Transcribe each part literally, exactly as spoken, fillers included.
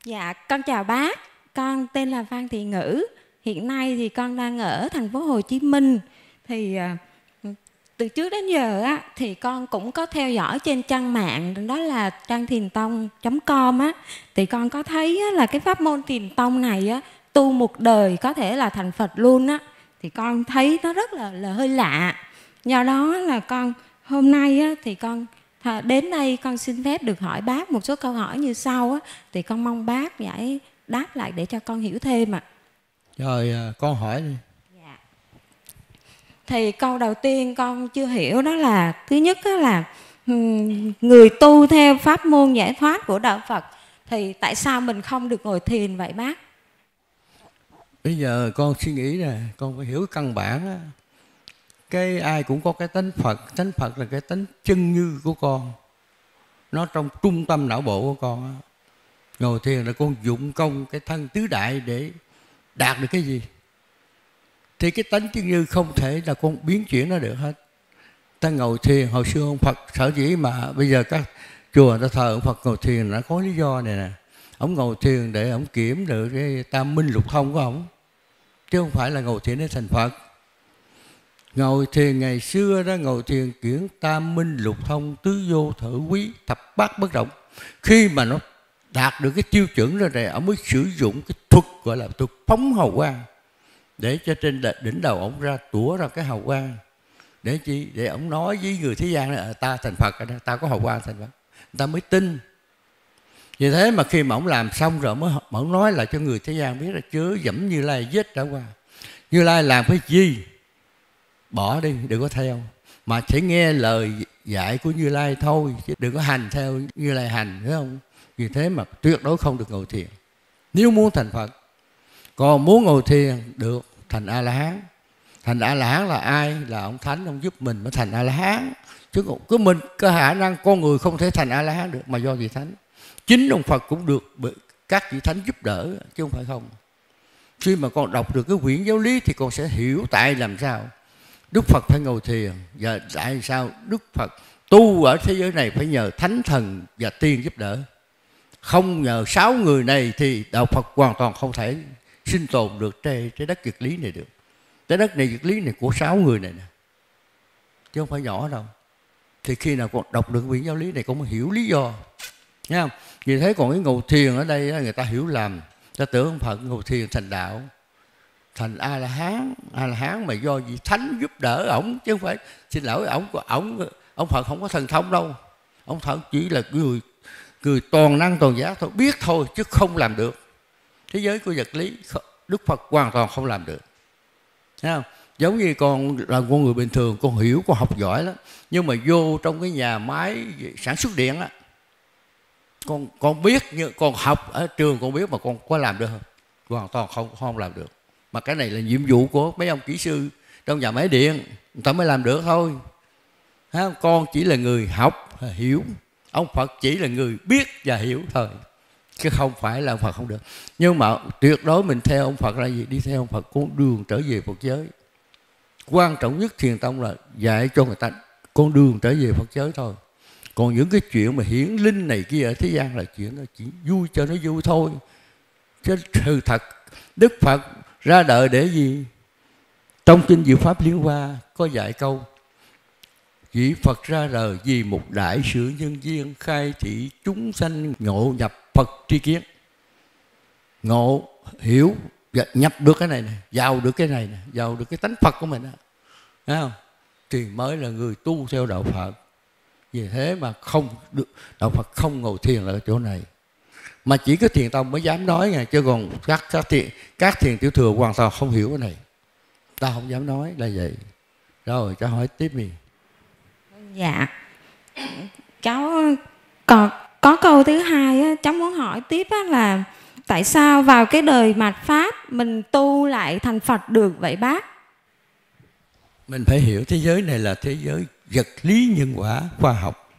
Dạ, con chào bác. Con tên là Phan Thị Ngữ. Hiện nay thì con đang ở thành phố Hồ Chí Minh. Thì à, từ trước đến giờ á thì con cũng có theo dõi trên trang mạng, đó là trang thiền tông chấm com á. Thì con có thấy á, là cái pháp môn thiền tông này á, tu một đời có thể là thành Phật luôn á. Thì con thấy nó rất là là hơi lạ. Do đó là con hôm nay á, thì con đến đây con xin phép được hỏi bác một số câu hỏi như sau á, thì con mong bác giải đáp lại để cho con hiểu thêm ạ. Rồi con hỏi đi. Dạ. Thì câu đầu tiên con chưa hiểu đó là thứ nhất đó là người tu theo pháp môn giải thoát của đạo Phật thì tại sao mình không được ngồi thiền vậy bác? Bây giờ con suy nghĩ nè, con phải hiểu căn bản á. Cái ai cũng có cái tánh Phật, tánh Phật là cái tánh chân như của con, nó trong trung tâm não bộ của con á. Ngồi thiền là con dụng công cái thân tứ đại để đạt được cái gì? Thì cái tánh chân như không thể là con biến chuyển nó được hết. Ta ngồi thiền, hồi xưa ông Phật sở dĩ mà bây giờ các chùa ta thờ ông Phật ngồi thiền nó có lý do này nè. Ông ngồi thiền để ông kiểm được cái tam minh lục thông của ông, chứ không phải là ngồi thiền để thành Phật. Ngồi thiền ngày xưa đó, ngồi thiền chuyển tam minh lục thông tứ vô thử quý thập bát bất động. Khi mà nó đạt được cái tiêu chuẩn rồi này, ông mới sử dụng cái thuật gọi là thuật phóng hào quang, để cho trên đỉnh đầu ông ra tủa ra cái hào quang. Để chi? Để ông nói với người thế gian là ta thành Phật, ta có hào quang thành Phật, người ta mới tin. Vì thế mà khi mà ông làm xong rồi mới ông nói lại cho người thế gian biết là chớ dẫm Như Lai giết đã qua. Như Lai làm cái gì bỏ đi, đừng có theo, mà chỉ nghe lời dạy của Như Lai thôi, chứ đừng có hành theo Như Lai hành, phải không? Vì thế mà tuyệt đối không được ngồi thiền nếu muốn thành Phật. Còn muốn ngồi thiền được thành A-la-hán. Thành A-la-hán là ai? Là ông Thánh, ông giúp mình mới thành A-la-hán. Chứ cứ mình có khả năng con người không thể thành A-la-hán được, mà do vị Thánh. Chính ông Phật cũng được các vị Thánh giúp đỡ, chứ không phải không. Khi mà con đọc được cái quyển giáo lý thì con sẽ hiểu tại làm sao Đức Phật phải ngồi thiền, và tại sao Đức Phật tu ở thế giới này phải nhờ Thánh Thần và Tiên giúp đỡ. Không nhờ sáu người này thì đạo Phật hoàn toàn không thể sinh tồn được trên trái đất vật lý này được. Trái đất này vật lý này của sáu người này nè, chứ không phải nhỏ đâu. Thì khi nào con đọc được quyển giáo lý này con mới hiểu lý do, nghe không? Vì thế còn cái ngồi thiền ở đây người ta hiểu lầm, ta tưởng ông Phật ngồi thiền thành đạo, thành A-la-hán. A-la-hán mà do vị Thánh giúp đỡ ổng, chứ không phải. Xin lỗi, ổng ổng ông Phật không có thần thông đâu. Ông Phật chỉ là người người toàn năng toàn giác thôi, biết thôi chứ không làm được. Thế giới của vật lý Đức Phật hoàn toàn không làm được, thấy không? Giống như con là con người bình thường, con hiểu, con học giỏi lắm, nhưng mà vô trong cái nhà máy sản xuất điện á, con con biết, như con học ở trường con biết, mà con có làm được không? Hoàn toàn không không làm được. Mà cái này là nhiệm vụ của mấy ông kỹ sư trong nhà máy điện, người ta mới làm được thôi. Thấy không? Con chỉ là người học hiểu, ông Phật chỉ là người biết và hiểu thôi, chứ không phải là ông Phật không được. Nhưng mà tuyệt đối mình theo ông Phật là gì? Đi theo ông Phật con đường trở về Phật giới. Quan trọng nhất thiền tông là dạy cho người ta con đường trở về Phật giới thôi. Còn những cái chuyện mà hiển linh này kia ở thế gian là chuyện nó chỉ vui cho nó vui thôi. Chứ sự thật Đức Phật ra đời để gì? Trong kinh Diệu Pháp Liên Hoa có dạy câu: vị Phật ra đời vì một đại sự nhân duyên, khai thị chúng sanh ngộ nhập Phật tri kiến. Ngộ, hiểu, nhập được cái này, này vào được cái này, này vào được cái tánh Phật của mình đó, thấy không? Thì mới là người tu theo đạo Phật. Vì thế mà không được, đạo Phật không ngồi thiền ở chỗ này, mà chỉ có thiền tông mới dám nói nha, chứ còn các các thiền các thiền tiểu thừa hoàn toàn không hiểu cái này, ta không dám nói là vậy. Rồi cháu hỏi tiếp đi. Dạ, cháu còn có câu thứ hai á, cháu muốn hỏi tiếp á, là tại sao vào cái đời mạt Pháp mình tu lại thành Phật được vậy bác? Mình phải hiểu thế giới này là thế giới vật lý nhân quả khoa học.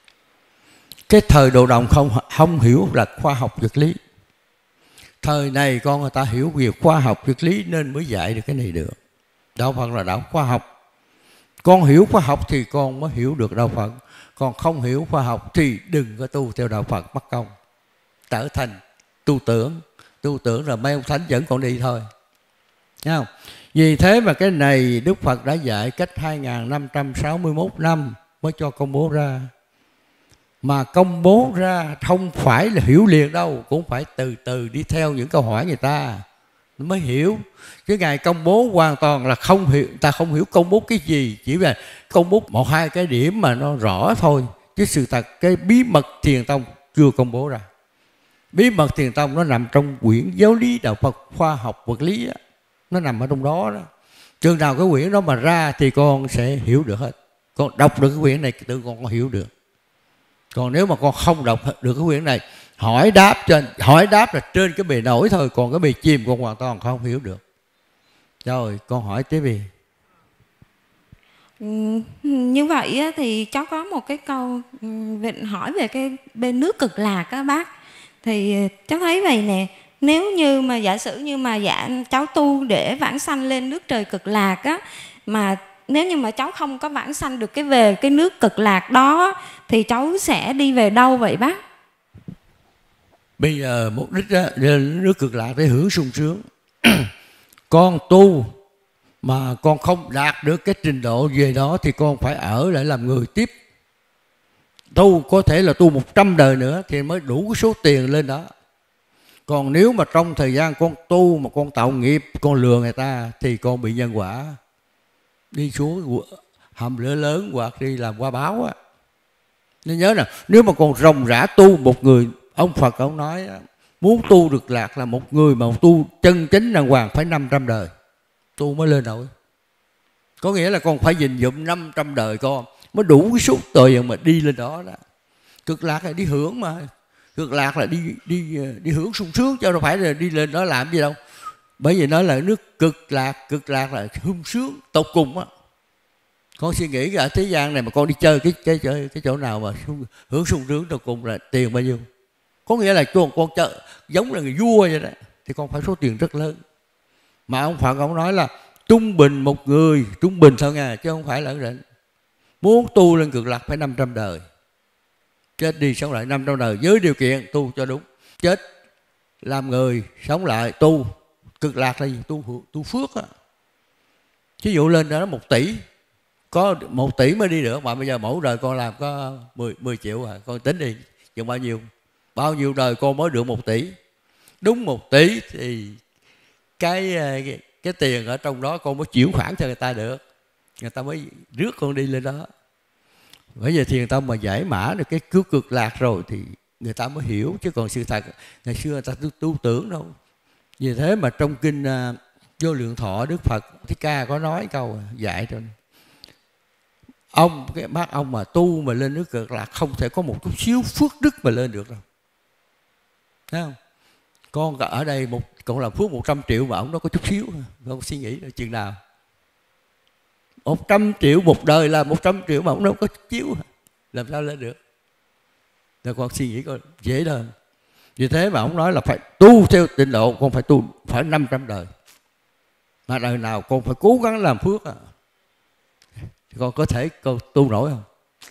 Cái thời Đồ Đồng không không hiểu là khoa học vật lý. Thời này con người ta hiểu về khoa học vật lý nên mới dạy được cái này được. Đạo Phật là đạo khoa học. Con hiểu khoa học thì con mới hiểu được đạo Phật. Còn không hiểu khoa học thì đừng có tu theo đạo Phật, mất công. Trở thành tu tưởng. Tu tưởng rồi mấy ông thánh vẫn còn đi thôi. Thấy không? Vì thế mà cái này Đức Phật đã dạy cách hai nghìn năm trăm sáu mươi mốt năm mới cho công bố ra. Mà công bố ra không phải là hiểu liền đâu, cũng phải từ từ đi theo những câu hỏi người ta mới hiểu. Chứ Ngài công bố hoàn toàn là không hiểu, ta không hiểu công bố cái gì, chỉ là công bố một hai cái điểm mà nó rõ thôi. Chứ sự thật cái bí mật Thiền Tông chưa công bố ra. Bí mật Thiền Tông nó nằm trong quyển Giáo lý Đạo Phật khoa học vật lý á, nó nằm ở trong đó đó. Chừng nào cái quyển đó mà ra thì con sẽ hiểu được hết. Con đọc được cái quyển này tự con có hiểu được. Còn nếu mà con không đọc được cái quyển này, hỏi đáp trên hỏi đáp là trên cái bề nổi thôi, còn cái bề chìm con hoàn toàn không hiểu được. Rồi con hỏi tiếp đi. Ừ, như vậy á, thì cháu có một cái câu về, hỏi về cái bên nước Cực Lạc á bác. Thì cháu thấy vậy nè, nếu như mà giả sử như mà dạ cháu tu để vãng sanh lên nước trời Cực Lạc á, mà nếu như mà cháu không có vãng sanh được cái về cái nước Cực Lạc đó thì cháu sẽ đi về đâu vậy bác? Bây giờ mục đích á, lên nước Cực Lạc để hưởng sung sướng. Con tu mà con không đạt được cái trình độ về đó thì con phải ở lại làm người tiếp. Tu có thể là tu một trăm đời nữa thì mới đủ cái số tiền lên đó. Còn nếu mà trong thời gian con tu mà con tạo nghiệp, con lừa người ta thì con bị nhân quả. Đi xuống hầm lửa lớn hoặc đi làm qua báo á. Nên nhớ nè, nếu mà còn ròng rã tu một người, ông Phật ông nói muốn tu được lạc là một người mà tu chân chính đàng hoàng phải năm trăm đời tu mới lên nổi. Có nghĩa là con phải dình dụm năm trăm đời con mới đủ cái số tiền mà đi lên đó đó. Cực Lạc là đi hưởng mà. Cực Lạc là đi đi đi hưởng sung sướng, chứ đâu phải là đi lên đó làm gì đâu. Bởi vì nó là nước Cực Lạc, Cực Lạc là sung sướng tột cùng á. Con suy nghĩ ở thế gian này mà con đi chơi cái cái cái, cái chỗ nào mà hưởng sung sướng tột cùng là tiền bao nhiêu? Có nghĩa là con con chợ giống là người vua vậy đó, thì con phải số tiền rất lớn. Mà ông Phật ông nói là trung bình một người, trung bình thôi nha, chứ không phải là định. Muốn tu lên Cực Lạc phải năm trăm đời. Chết đi sống lại năm trăm đời với điều kiện tu cho đúng. Chết làm người sống lại tu. Cực Lạc là gì? Tu, tu phước á. Ví dụ lên đó một tỷ, có một tỷ mới đi được, mà bây giờ mỗi đời con làm có mười triệu à, con tính đi chừng bao nhiêu? Bao nhiêu đời con mới được một tỷ? Đúng một tỷ thì cái, cái cái tiền ở trong đó con mới chuyển khoản cho người ta được, người ta mới rước con đi lên đó. Bởi vì Thiền Tông mà giải mã được cái cứu Cực Lạc rồi thì người ta mới hiểu, chứ còn sự thật ngày xưa người ta tu, tu tưởng đâu. Vì thế mà trong kinh uh, Vô Lượng Thọ, Đức Phật Thích Ca có nói câu dạy cho ông, cái bác ông mà tu mà lên nước Cực Lạc không thể có một chút xíu phước đức mà lên được đâu. Thấy không? Con ở đây một con làm phước một trăm triệu mà ông nó có chút xíu, con suy nghĩ là chừng nào? Một trăm triệu một đời là một trăm triệu mà ông đâu có chút xíu, làm sao lên được? Rồi con suy nghĩ coi dễ đơn. Vì thế mà ông nói là phải tu theo tịnh độ, con phải tu phải năm trăm đời. Mà đời nào con phải cố gắng làm phước à. Con có thể con tu nổi không?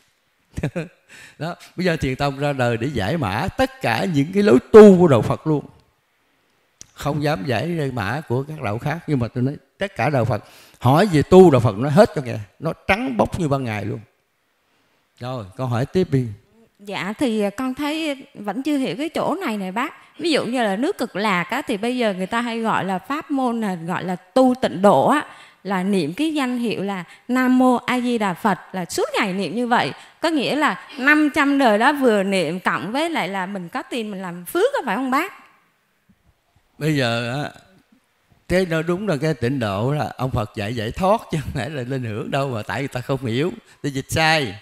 Đó, bây giờ Thiền Tông ra đời để giải mã tất cả những cái lối tu của đạo Phật luôn. Không dám giải mã của các đạo khác, nhưng mà tôi nói tất cả đạo Phật hỏi về tu đạo Phật nói hết cho nghe, nó trắng bóc như ban ngày luôn. Rồi con hỏi tiếp đi. Dạ thì con thấy vẫn chưa hiểu cái chỗ này này bác. Ví dụ như là nước Cực Lạc á, thì bây giờ người ta hay gọi là pháp môn là gọi là tu tịnh độ á, là niệm cái danh hiệu là Nam Mô A Di Đà Phật, là suốt ngày niệm như vậy. Có nghĩa là năm trăm đời đó vừa niệm cộng với lại là mình có tiền mình làm phước, có phải không bác? Bây giờ á, thế nó đúng là cái tịnh độ là ông Phật dạy giải thoát chứ không phải là lên hưởng đâu, mà tại người ta không hiểu, ta dịch sai.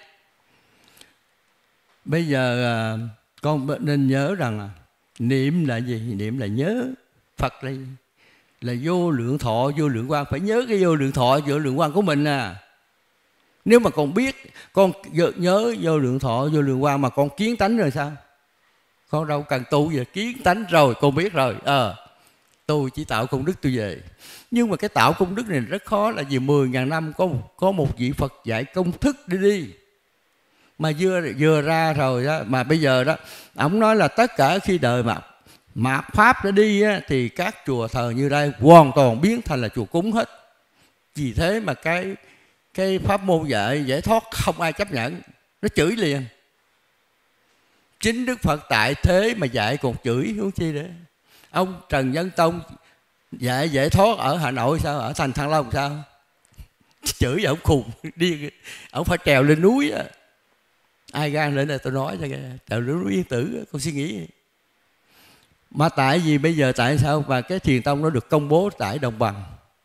Bây giờ con nên nhớ rằng niệm là gì? Niệm là nhớ. Phật là là vô lượng thọ, vô lượng quang. Phải nhớ cái vô lượng thọ, vô lượng quang của mình à. Nếu mà con biết, con nhớ vô lượng thọ, vô lượng quang mà con kiến tánh rồi sao? Con đâu cần tu về, kiến tánh rồi, con biết rồi. Ờ, à, tôi chỉ tạo công đức tôi về. Nhưng mà cái tạo công đức này rất khó, là vì mười ngàn năm có, có một vị Phật dạy công thức đi đi. Mà vừa, vừa ra rồi đó, mà bây giờ đó, ổng nói là tất cả khi đời mà mạt Pháp đã đi á, thì các chùa thờ Như Lai hoàn toàn biến thành là chùa cúng hết. Vì thế mà cái cái pháp môn dạy giải thoát không ai chấp nhận, nó chửi liền. Chính Đức Phật tại thế mà dạy còn chửi, huống chi nữa. Ông Trần Nhân Tông dạy giải thoát ở Hà Nội sao, ở thành Thăng Long sao, chửi ông khùng điên, ông phải trèo lên núi á. Ai gan lên là tôi nói cho nghe, trèo lên núi Yên Tử, con suy nghĩ. Mà tại vì bây giờ tại sao mà cái thiền tông nó được công bố tại Đồng Bằng,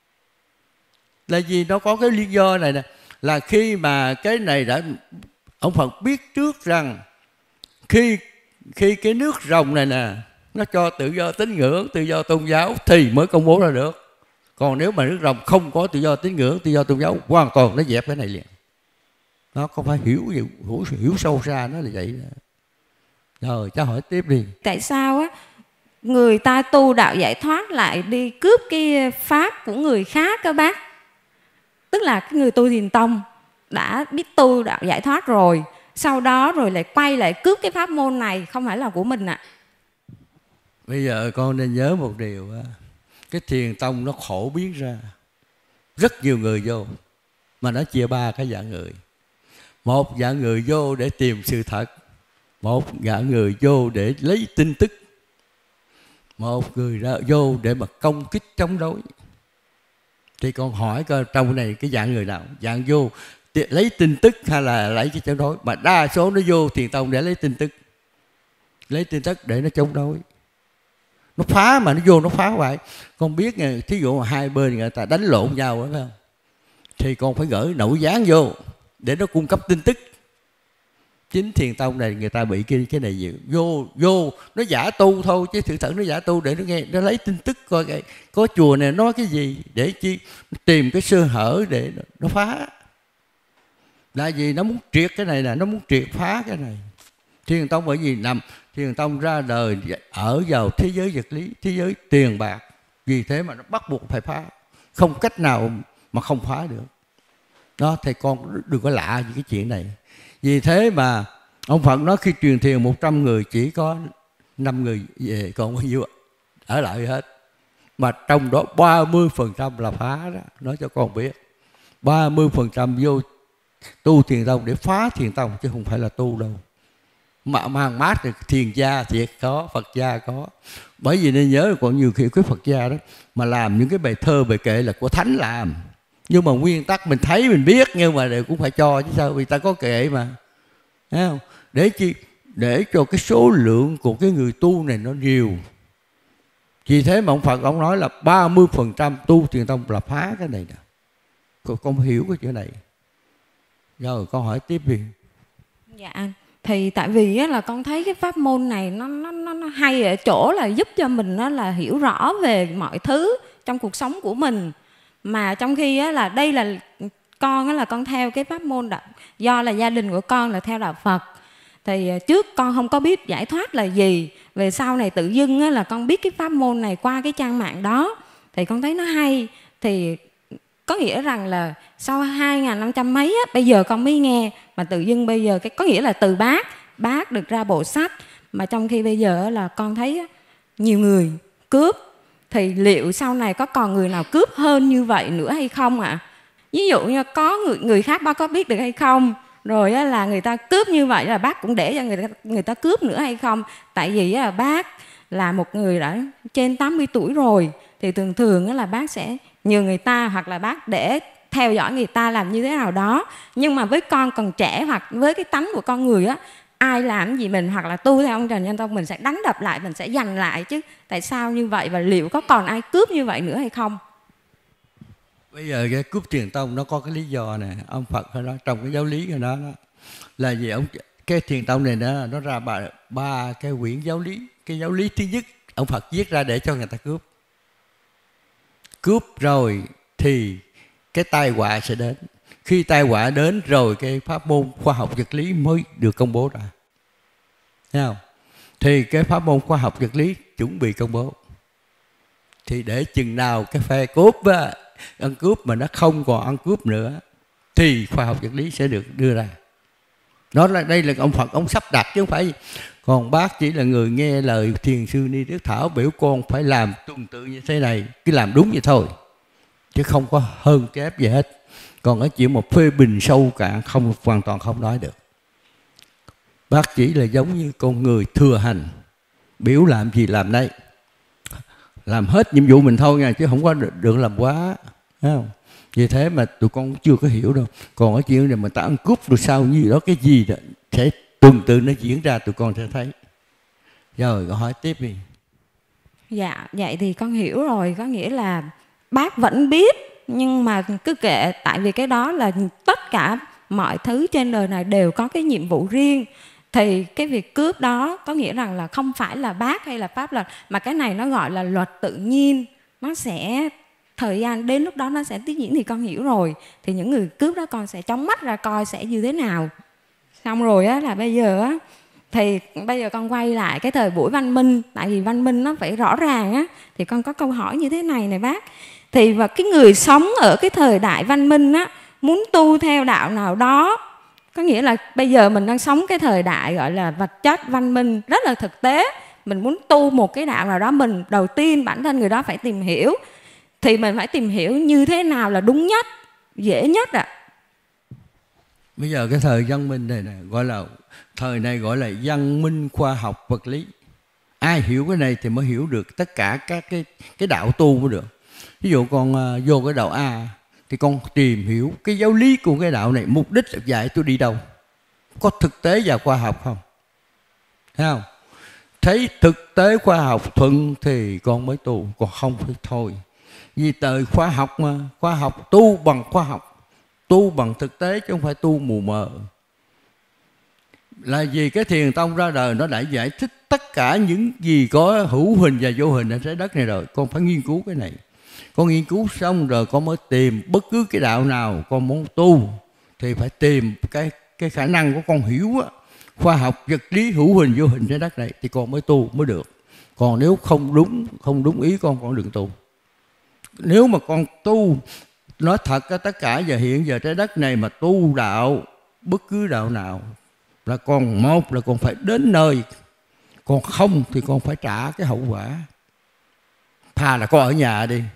là vì nó có cái lý do này nè, là khi mà cái này đã, ông Phật biết trước rằng khi khi cái nước rồng này nè nó cho tự do tín ngưỡng, tự do tôn giáo thì mới công bố ra được. Còn nếu mà nước rồng không có tự do tín ngưỡng, tự do tôn giáo, hoàn toàn nó dẹp cái này liền. Nó không phải hiểu hiểu, hiểu sâu xa nó là vậy đó. Rồi cháu hỏi tiếp đi. Tại sao á người ta tu đạo giải thoát lại đi cướp cái pháp của người khác các bác? Tức là cái người tu thiền tông đã biết tu đạo giải thoát rồi, sau đó rồi lại quay lại cướp cái pháp môn này, không phải là của mình ạ. À. Bây giờ con nên nhớ một điều, cái thiền tông nó khổ biến ra rất nhiều người vô, mà nó chia ba cái dạng người. Một dạng người vô để tìm sự thật, một dạng người vô để lấy tin tức, một người ra vô để mà công kích chống đối. Thì con hỏi coi trong này cái dạng người nào? Dạng vô lấy tin tức hay là lấy cái chống đối? Mà đa số nó vô thiền tông để lấy tin tức, lấy tin tức để nó chống đối, nó phá, mà nó vô nó phá vậy. Con biết nghe, thí dụ mà hai bên người ta đánh lộn nhau đó, phải không? Thì con phải gửi nội gián vô để nó cung cấp tin tức. Chính thiền tông này người ta bị cái cái này nhiều. Vô vô nó giả tu thôi, chứ sự thật nó giả tu để nó nghe, nó lấy tin tức coi cái, có chùa này nói cái gì để chi tìm cái sơ hở để nó, nó phá. Là vì nó muốn triệt cái này là nó muốn triệt phá cái này. Thiền tông bởi vì nằm thiền tông ra đời ở vào thế giới vật lý, thế giới tiền bạc, vì thế mà nó bắt buộc phải phá, không cách nào mà không phá được. Đó, thầy con đừng có lạ gì cái chuyện này. Vì thế mà ông Phật nói khi truyền thiền một trăm người chỉ có năm người về, còn bao nhiêu ở lại hết. Mà trong đó ba mươi phần trăm là phá đó, nói cho con biết. ba mươi phần trăm vô tu thiền tông để phá thiền tông, chứ không phải là tu đâu. Mà mang mát thì thiền gia thiệt có, Phật gia có. Bởi vì nên nhớ là còn nhiều khi cái Phật gia đó mà làm những cái bài thơ bài kệ là của thánh làm, nhưng mà nguyên tắc mình thấy mình biết, nhưng mà đều cũng phải cho chứ sao, vì ta có kệ mà, thấy không? Để chi? Để cho cái số lượng của cái người tu này nó nhiều. Vì thế mà ông Phật ông nói là ba mươi phần trăm tu thiền tông là phá cái này nè. Con, con hiểu cái chuyện này. Rồi con hỏi tiếp đi. Dạ thì tại vì á, là con thấy cái pháp môn này nó nó nó, nó hay ở chỗ là giúp cho mình nó là hiểu rõ về mọi thứ trong cuộc sống của mình. Mà trong khi á, là đây là con á, là con theo cái pháp môn đạo, do là gia đình của con là theo đạo Phật, thì trước con không có biết giải thoát là gì. Về sau này tự dưng á, là con biết cái pháp môn này qua cái trang mạng đó, thì con thấy nó hay. Thì có nghĩa rằng là sau hai nghìn năm trăm mấy á, bây giờ con mới nghe. Mà tự dưng bây giờ cái có nghĩa là từ bác Bác được ra bộ sách. Mà trong khi bây giờ là con thấy á, nhiều người cướp. Thì liệu sau này có còn người nào cướp hơn như vậy nữa hay không ạ? À? Ví dụ như có người, người khác bác có biết được hay không? Rồi á, là người ta cướp như vậy là bác cũng để cho người ta, người ta cướp nữa hay không? Tại vì á, bác là một người đã trên tám mươi tuổi rồi, thì thường thường á, là bác sẽ nhờ người ta, hoặc là bác để theo dõi người ta làm như thế nào đó. Nhưng mà với con còn trẻ, hoặc với cái tánh của con người á, ai làm gì mình hoặc là tu theo ông Trần Nhân Tông, mình sẽ đánh đập lại, mình sẽ giành lại chứ. Tại sao như vậy, và liệu có còn ai cướp như vậy nữa hay không? Bây giờ cái cướp thiền tông nó có cái lý do này, ông Phật ở đó trong cái giáo lý của nó đó, là vì ông cái thiền tông này nó nó ra ba ba cái quyển giáo lý. Cái giáo lý thứ nhất ông Phật viết ra để cho người ta cướp. Cướp rồi thì cái tai họa sẽ đến. Khi tai họa đến rồi cái pháp môn khoa học vật lý mới được công bố ra. Thấy không? Thì cái pháp môn khoa học vật lý chuẩn bị công bố. Thì để chừng nào cái phe cướp á, ăn cướp mà nó không còn ăn cướp nữa, thì khoa học vật lý sẽ được đưa ra. Đó là đây là ông Phật ông sắp đặt chứ không phải. Còn bác chỉ là người nghe lời Thiền sư Ni Đức Thảo biểu con phải làm tuần tự như thế này, cứ làm đúng vậy thôi, chứ không có hơn kém gì hết. Còn cái chuyện một phê bình sâu cạn không, hoàn toàn không nói được. Bác chỉ là giống như con người thừa hành, biểu làm gì làm đây, làm hết nhiệm vụ mình thôi nha, chứ không có được làm quá, thấy không? Vì thế mà tụi con cũng chưa có hiểu đâu. Còn cái chuyện này mà ta ăn cúp rồi sao như đó, cái gì đó sẽ tuần tự nó diễn ra, tụi con sẽ thấy. Rồi con hỏi tiếp đi. Dạ, vậy thì con hiểu rồi. Có nghĩa là bác vẫn biết, nhưng mà cứ kệ. Tại vì cái đó là tất cả mọi thứ trên đời này đều có cái nhiệm vụ riêng. Thì cái việc cướp đó có nghĩa rằng là không phải là bác hay là pháp luật, mà cái này nó gọi là luật tự nhiên. Nó sẽ, thời gian đến lúc đó nó sẽ tiếp diễn, thì con hiểu rồi. Thì những người cướp đó con sẽ chóng mắt ra coi sẽ như thế nào. Xong rồi á, là bây giờ á, thì bây giờ con quay lại cái thời buổi văn minh. Tại vì văn minh nó phải rõ ràng á. Thì con có câu hỏi như thế này này bác. Thì và cái người sống ở cái thời đại văn minh á, muốn tu theo đạo nào đó, có nghĩa là bây giờ mình đang sống cái thời đại gọi là vật chất văn minh rất là thực tế. Mình muốn tu một cái đạo nào đó, mình đầu tiên bản thân người đó phải tìm hiểu. Thì mình phải tìm hiểu như thế nào là đúng nhất, dễ nhất ạ. À. Bây giờ cái thời văn minh này, này gọi là thời này gọi là văn minh khoa học vật lý. Ai hiểu cái này thì mới hiểu được tất cả các cái cái đạo tu mới được. Ví dụ con uh, vô cái đạo A thì con tìm hiểu cái giáo lý của cái đạo này, mục đích là dạy tôi đi đâu, có thực tế và khoa học không, thấy không? Thấy thực tế khoa học thuận thì con mới tu, còn không thì thôi. Vì đời khoa học mà, khoa học tu bằng khoa học, tu bằng thực tế chứ không phải tu mù mờ. Là vì cái Thiền Tông ra đời nó đã giải thích tất cả những gì có hữu hình và vô hình ở trái đất này rồi. Con phải nghiên cứu cái này. Con nghiên cứu xong rồi con mới tìm bất cứ cái đạo nào con muốn tu thì phải tìm cái cái khả năng của con hiểu á, khoa học vật lý hữu hình vô hình trái đất này thì con mới tu mới được. Còn nếu không đúng không đúng ý con con đừng tu. Nếu mà con tu nói thật á, tất cả giờ hiện giờ trái đất này mà tu đạo bất cứ đạo nào là con, một là con phải đến nơi, còn không thì con phải trả cái hậu quả. Thà là con ở nhà đi.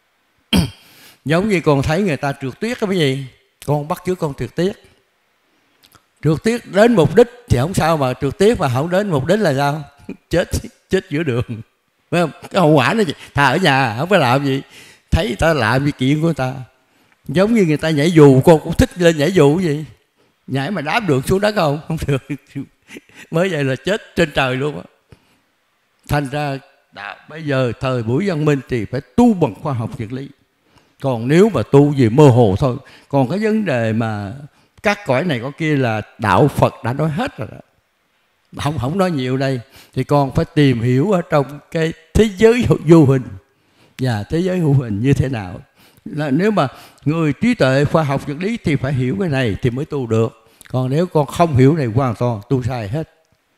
Giống như con thấy người ta trượt tuyết cái gì, con bắt chước con trượt tuyết. Trượt tuyết đến mục đích thì không sao, mà trượt tuyết mà không đến mục đích là sao? Chết chết giữa đường, phải không? Cái hậu quả nó gì? Thà ở nhà không phải làm gì, thấy người ta làm gì chuyện của người ta. Giống như người ta nhảy dù, con cũng thích lên nhảy dù cái gì, nhảy mà đáp được xuống đất không? Không được. Mới vậy là chết trên trời luôn á. Thành ra đạo bây giờ thời buổi văn minh thì phải tu bằng khoa học vật lý. Còn nếu mà tu gì mơ hồ thôi. Còn cái vấn đề mà các cõi này có kia là đạo Phật đã nói hết rồi đó. Không, không nói nhiều đây. Thì con phải tìm hiểu ở trong cái thế giới vô hình và thế giới hữu hình như thế nào. Là nếu mà người trí tuệ khoa học vật lý thì phải hiểu cái này thì mới tu được. Còn nếu con không hiểu này hoàn toàn tu sai hết.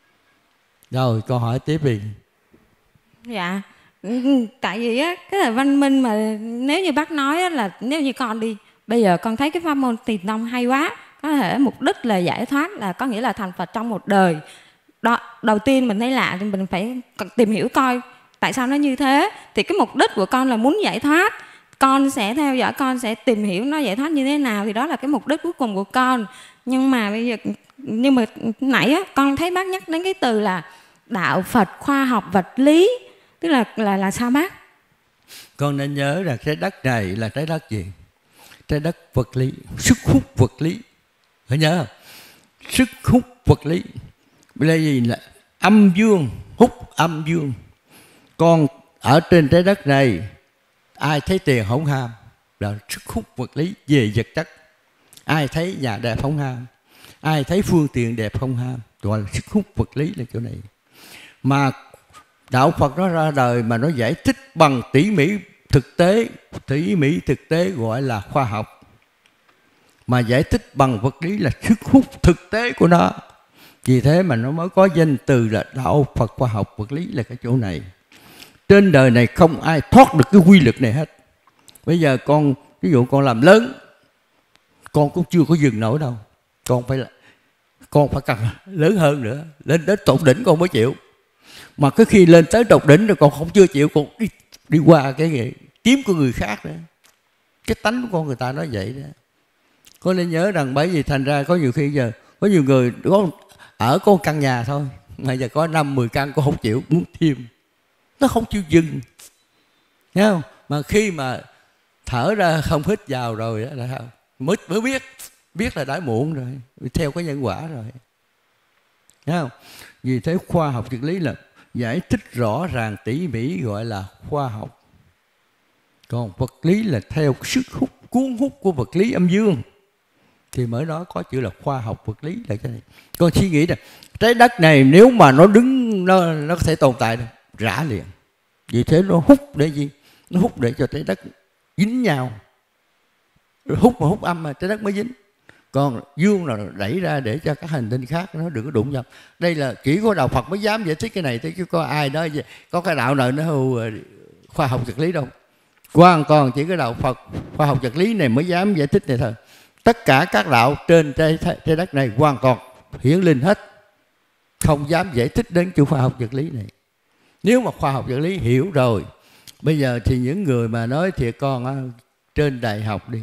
Rồi con hỏi tiếp đi. Dạ, tại vì á cái là văn minh mà nếu như bác nói á, là nếu như con đi bây giờ con thấy cái pháp môn Thiền Tông hay quá, có thể mục đích là giải thoát, là có nghĩa là thành Phật trong một đời đó. Đầu tiên mình thấy lạ thì mình phải tìm hiểu coi tại sao nó như thế. Thì cái mục đích của con là muốn giải thoát, con sẽ theo dõi, con sẽ tìm hiểu nó giải thoát như thế nào, thì đó là cái mục đích cuối cùng của con. Nhưng mà bây giờ, nhưng mà nãy á con thấy bác nhắc đến cái từ là đạo Phật khoa học vật lý, tức là là là sao bác? Con nên nhớ là trái đất này là trái đất gì? Trái đất vật lý, sức hút vật lý. Phải nhớ không? Sức hút vật lý. Bây giờ gì là âm dương, hút âm dương. Còn ở trên trái đất này ai thấy tiền không ham là sức hút vật lý về vật chất. Ai thấy nhà đẹp không ham, ai thấy phương tiện đẹp không ham, gọi là sức hút vật lý là chỗ này. Mà đạo Phật nó ra đời mà nó giải thích bằng tỉ mỉ thực tế, tỉ mỉ thực tế gọi là khoa học. Mà giải thích bằng vật lý là sức hút thực tế của nó. Vì thế mà nó mới có danh từ là đạo Phật khoa học vật lý là cái chỗ này. Trên đời này không ai thoát được cái quy luật này hết. Bây giờ con, ví dụ con làm lớn, con cũng chưa có dừng nổi đâu. Con phải là con phải cần lớn hơn nữa, lên đến tột đỉnh con mới chịu. Mà cái khi lên tới tột đỉnh rồi con không chưa chịu, con đi, đi qua cái gì kiếm của người khác nữa. Cái tánh của con người ta nói vậy đó. Con nên nhớ rằng bởi vì thành ra có nhiều khi giờ có nhiều người có ở có một căn nhà thôi, mà giờ có năm mười căn con không chịu, muốn thêm, nó không chịu dừng, thấy không? Mà khi mà thở ra không hít vào rồi đó là mới mới biết biết là đã muộn rồi, theo cái nhân quả rồi, thấy không? Vì thế khoa học triết lý là giải thích rõ ràng tỉ mỉ, gọi là khoa học. Còn vật lý là theo sức hút, cuốn hút của vật lý âm dương, thì mới nói có chữ là khoa học vật lý là cái này. Con suy nghĩ là trái đất này nếu mà nó đứng, nó nó có thể tồn tại được, rã liền. Vì thế nó hút để gì? Nó hút để cho trái đất dính nhau. Hút mà hút âm mà trái đất mới dính. Còn dương là đẩy ra để cho các hành tinh khác nó đừng có đụng nhau. Đây là chỉ có đạo Phật mới dám giải thích cái này, chứ có ai nói có cái đạo nào nó khoa học vật lý đâu. Hoàn toàn chỉ có đạo Phật khoa học vật lý này mới dám giải thích này thôi. Tất cả các đạo trên trái, trái đất này hoàn toàn hiển linh hết, không dám giải thích đến chữ khoa học vật lý này. Nếu mà khoa học vật lý hiểu rồi, bây giờ thì những người mà nói thiệt con á, trên đại học đi,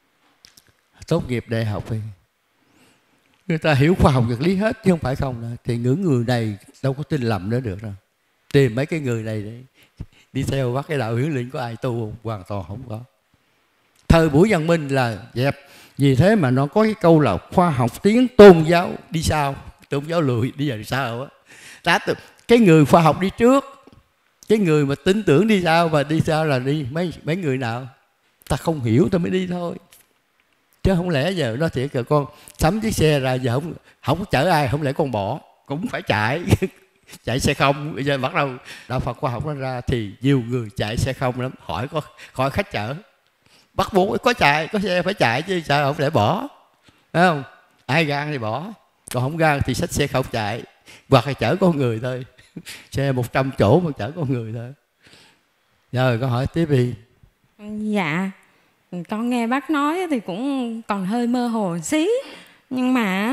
tốt nghiệp đại học đi, người ta hiểu khoa học vật lý hết chứ không phải không đâu. Thì những người này đâu có tin lầm nữa được đâu. Tìm mấy cái người này để đi theo bắt cái đạo hiển linh, có ai tu không? Hoàn toàn không có. Thời buổi văn minh là dẹp. Vì thế mà nó có cái câu là khoa học tiến, tôn giáo đi sau. Tôn giáo lùi đi vào sau á. Đã từ cái người khoa học đi trước, cái người mà tin tưởng đi sau, và đi sau là đi mấy mấy người nào ta không hiểu ta mới đi thôi. Chứ không lẽ giờ nó thiệt là con sắm chiếc xe ra giờ không không chở ai, không lẽ con bỏ cũng phải chạy chạy xe không. Bây giờ bắt đầu đạo Phật khoa học nó ra thì nhiều người chạy xe không lắm, hỏi có khỏi khách chở, bắt buộc có chạy, có xe phải chạy chứ sao không lẽ bỏ, phải không? Ai gan thì bỏ, còn không gan thì xách xe không chạy, hoặc là chở con người thôi. Xe một trăm chỗ mà chở con người thôi. Rồi con hỏi tiếp đi. Dạ, con nghe bác nói thì cũng còn hơi mơ hồ xí, nhưng mà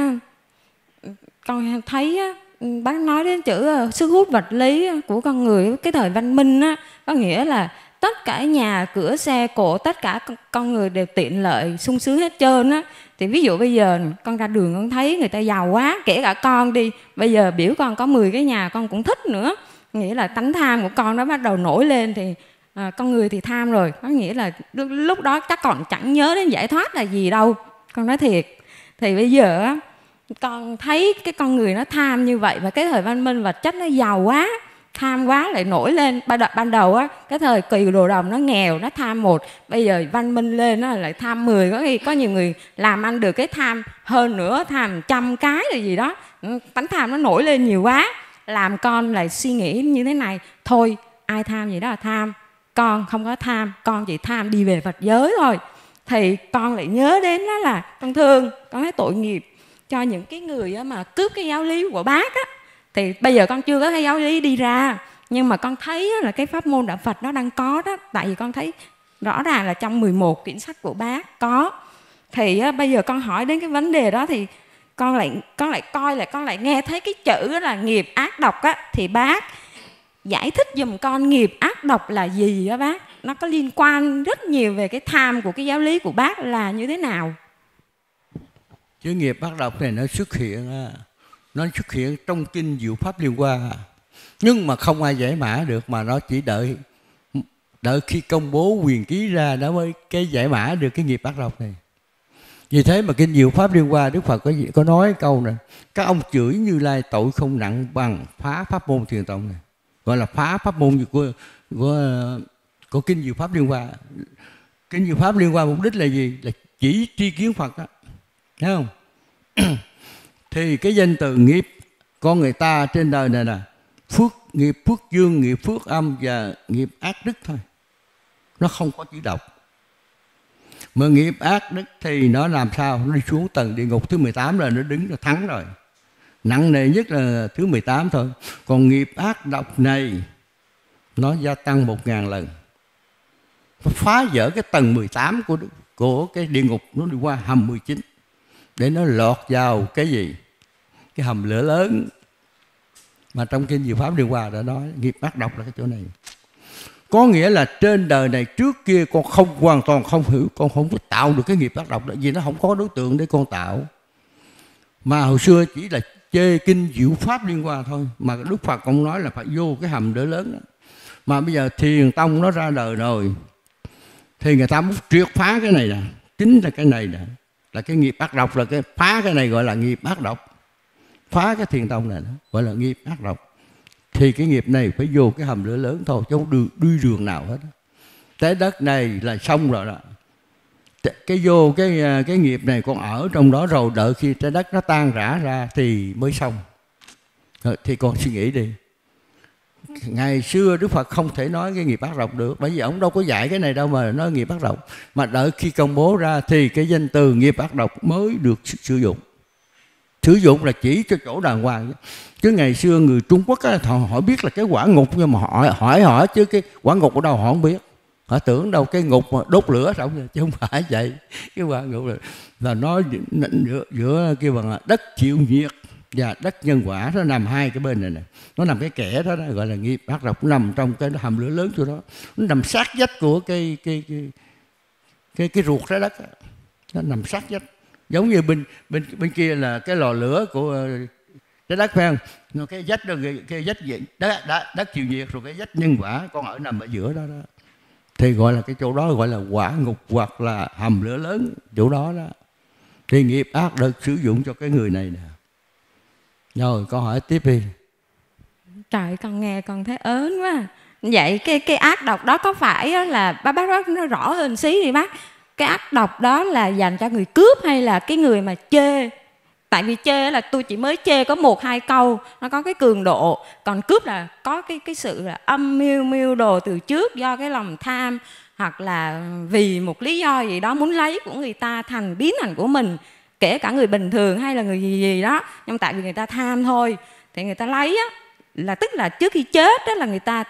con thấy bác nói đến chữ sức hút vật lý của con người cái thời văn minh á, có nghĩa là tất cả nhà cửa xe cộ, tất cả con người đều tiện lợi sung sướng hết trơn á. Thì ví dụ bây giờ con ra đường con thấy người ta giàu quá, kể cả con đi, bây giờ biểu con có mười cái nhà con cũng thích nữa, nghĩa là tánh tham của con nó bắt đầu nổi lên. Thì à, con người thì tham rồi, có nghĩa là lúc đó các con chẳng nhớ đến giải thoát là gì đâu, con nói thiệt. Thì bây giờ á, con thấy cái con người nó tham như vậy, và cái thời văn minh vật chất nó giàu quá, tham quá lại nổi lên. Ban đầu á, cái thời Kỳ Đồ Đồng nó nghèo, nó tham một, bây giờ văn minh lên nó lại tham mười. Có khi có nhiều người làm ăn được cái tham hơn nữa, tham trăm cái rồi gì đó. Tánh tham nó nổi lên nhiều quá, làm con lại suy nghĩ như thế này: thôi ai tham gì đó là tham, con không có tham, con chỉ tham đi về Phật giới thôi. Thì con lại nhớ đến đó là con thương, con thấy tội nghiệp cho những cái người mà cướp cái giáo lý của bác á. Thì bây giờ con chưa có thấy giáo lý đi ra, nhưng mà con thấy là cái pháp môn đạo Phật nó đang có đó. Tại vì con thấy rõ ràng là trong mười một quyển sách của bác có. Thì bây giờ con hỏi đến cái vấn đề đó thì con lại con lại coi lại con lại nghe thấy cái chữ là nghiệp ác độc á. Thì bác giải thích giùm con nghiệp ác độc là gì đó bác. Nó có liên quan rất nhiều về cái tham của cái giáo lý của bác là như thế nào. Chữ nghiệp ác độc này nó xuất hiện nó xuất hiện trong kinh Diệu Pháp Liên Hoa, nhưng mà không ai giải mã được, mà nó chỉ đợi đợi khi công bố quyền ký ra nó mới cái giải mã được cái nghiệp ác độc này. Vì thế mà kinh Diệu Pháp Liên Hoa Đức Phật có có nói câu này: các ông chửi Như Lai tội không nặng bằng phá pháp môn thiền tông này, gọi là phá pháp môn của của, của kinh Diệu Pháp Liên Hoa. Kinh Diệu Pháp Liên Hoa mục đích là gì? Là chỉ tri kiến Phật đó, thấy không? Thì cái danh từ nghiệp con người ta trên đời này là phước, nghiệp phước dương, nghiệp phước âm và nghiệp ác đức thôi. Nó không có chữ độc. Mà nghiệp ác đức thì nó làm sao? Nó đi xuống tầng địa ngục thứ mười tám là nó đứng, nó thắng rồi. Nặng nề nhất là thứ mười tám thôi. Còn nghiệp ác độc này nó gia tăng một ngàn lần. Nó phá vỡ cái tầng mười tám của, của cái địa ngục, nó đi qua hầm mười chín để nó lọt vào cái gì? cái hầm lửa lớn. Mà trong kinh Diệu Pháp Liên Hoa đã nói nghiệp ác độc là cái chỗ này. Có nghĩa là trên đời này trước kia con không hoàn toàn không hiểu, con không có tạo được cái nghiệp ác độc, vì nó không có đối tượng để con tạo. Mà hồi xưa chỉ là chê kinh Diệu Pháp Liên Hoa thôi, mà Đức Phật cũng nói là phải vô cái hầm lửa lớn đó. Mà bây giờ Thiền Tông nó ra đời rồi thì người ta muốn triệt phá cái này nè, chính là cái này nè, là cái nghiệp ác độc, là cái phá cái này gọi là nghiệp ác độc. Phá cái Thiền Tông này gọi là nghiệp ác độc. Thì cái nghiệp này phải vô cái hầm lửa lớn thôi, chứ không đi, đi đường nào hết. Trái đất này là xong rồi đó. Cái vô cái cái nghiệp này con ở trong đó rồi, đợi khi trái đất nó tan rã ra thì mới xong. Thì con suy nghĩ đi. Ngày xưa Đức Phật không thể nói cái nghiệp ác độc được, bởi vì ông đâu có dạy cái này đâu mà nói nghiệp ác độc. Mà đợi khi công bố ra thì cái danh từ nghiệp ác độc mới được sử dụng. Sử dụng là chỉ cho chỗ đàng hoàng. Chứ ngày xưa người Trung Quốc á, họ, họ biết là cái quả ngục, nhưng mà họ hỏi họ chứ cái quả ngục ở đâu họ không biết. Họ tưởng đâu cái ngục mà đốt lửa xong rồi, chứ không phải vậy. Cái quả ngục là, là nó giữa, giữa cái bằng đất chịu nhiệt và đất nhân quả, nó nằm hai cái bên này nè. Nó nằm cái kẽ đó, đó gọi là nghiệp ác độc, nằm trong cái hầm lửa lớn chỗ đó. Nó nằm sát vách của cái cái cái cái, cái ruột trái đất đó. Nó nằm sát vách. Giống như bên bên bên kia là cái lò lửa của trái đất, phải không? Cái vách đó, cái vách đất, đất, đất chịu nhiệt, rồi cái vách nhân quả con ở nằm ở giữa đó đó. Thì gọi là cái chỗ đó gọi là quả ngục hoặc là hầm lửa lớn, chỗ đó đó. Thì nghiệp ác được sử dụng cho cái người này nè. Rồi con hỏi tiếp đi. Trời, con nghe con thấy ớn quá. Vậy cái cái ác độc đó có phải là bác bác nói nó rõ hơn xí đi bác. Cái ác độc đó là dành cho người cướp hay là cái người mà chê? Tại vì chê là tôi chỉ mới chê có một hai câu, nó có cái cường độ. Còn cướp là có cái cái sự là âm mưu mưu đồ từ trước, do cái lòng tham, hoặc là vì một lý do gì đó muốn lấy của người ta thành biến thành của mình. Kể cả người bình thường hay là người gì gì đó, nhưng tại vì người ta tham thôi thì người ta lấy á, là tức là trước khi chết đó là người ta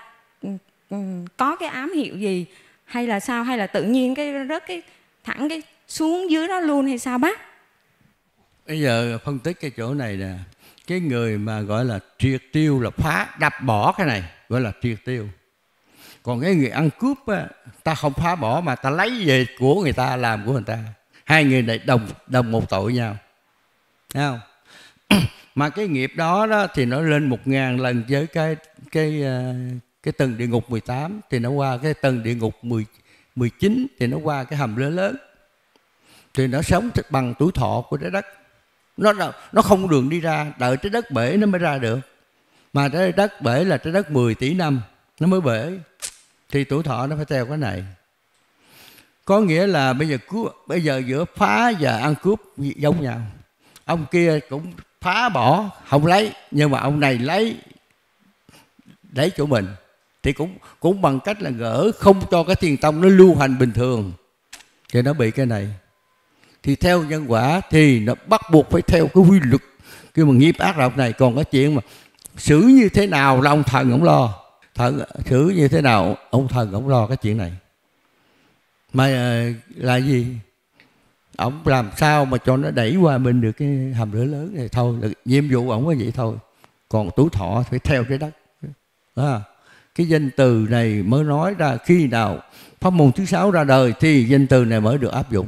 có cái ám hiệu gì hay là sao, hay là tự nhiên cái rớt cái thẳng cái xuống dưới đó luôn hay sao bác? Bây giờ phân tích cái chỗ này nè, cái người mà gọi là triệt tiêu là phá, đập bỏ cái này gọi là triệt tiêu. Còn cái người ăn cướp á, ta không phá bỏ mà ta lấy về của người ta làm của người ta. Hai người này đồng đồng một tội nhau, thấy không? Mà cái nghiệp đó đó thì nó lên một ngàn lần với cái cái cái tầng địa ngục mười tám, thì nó qua cái tầng địa ngục mười, mười chín, thì nó qua cái hầm lửa lớn, thì nó sống bằng tuổi thọ của trái đất. Nó nó không đường đi ra, đợi trái đất bể nó mới ra được. Mà trái đất bể là trái đất mười tỷ năm nó mới bể, thì tuổi thọ nó phải theo cái này. Có nghĩa là bây giờ bây giờ giữa phá và ăn cướp giống nhau. Ông kia cũng phá bỏ không lấy, nhưng mà ông này lấy lấy chỗ mình, thì cũng cũng bằng cách là gỡ không cho cái Thiền Tông nó lưu hành bình thường, thì nó bị cái này. Thì theo nhân quả thì nó bắt buộc phải theo cái quy luật cái mà nghiệp ác độc này. Còn cái chuyện mà xử như thế nào là ông thần ông lo, thần xử như thế nào ông thần ông lo cái chuyện này. Mà là gì? Ông làm sao mà cho nó đẩy qua bên được cái hầm lửa lớn này thôi, là nhiệm vụ ông có vậy thôi. Còn tuổi thọ phải theo trái đất. À, cái danh từ này mới nói ra khi nào pháp môn thứ sáu ra đời thì danh từ này mới được áp dụng.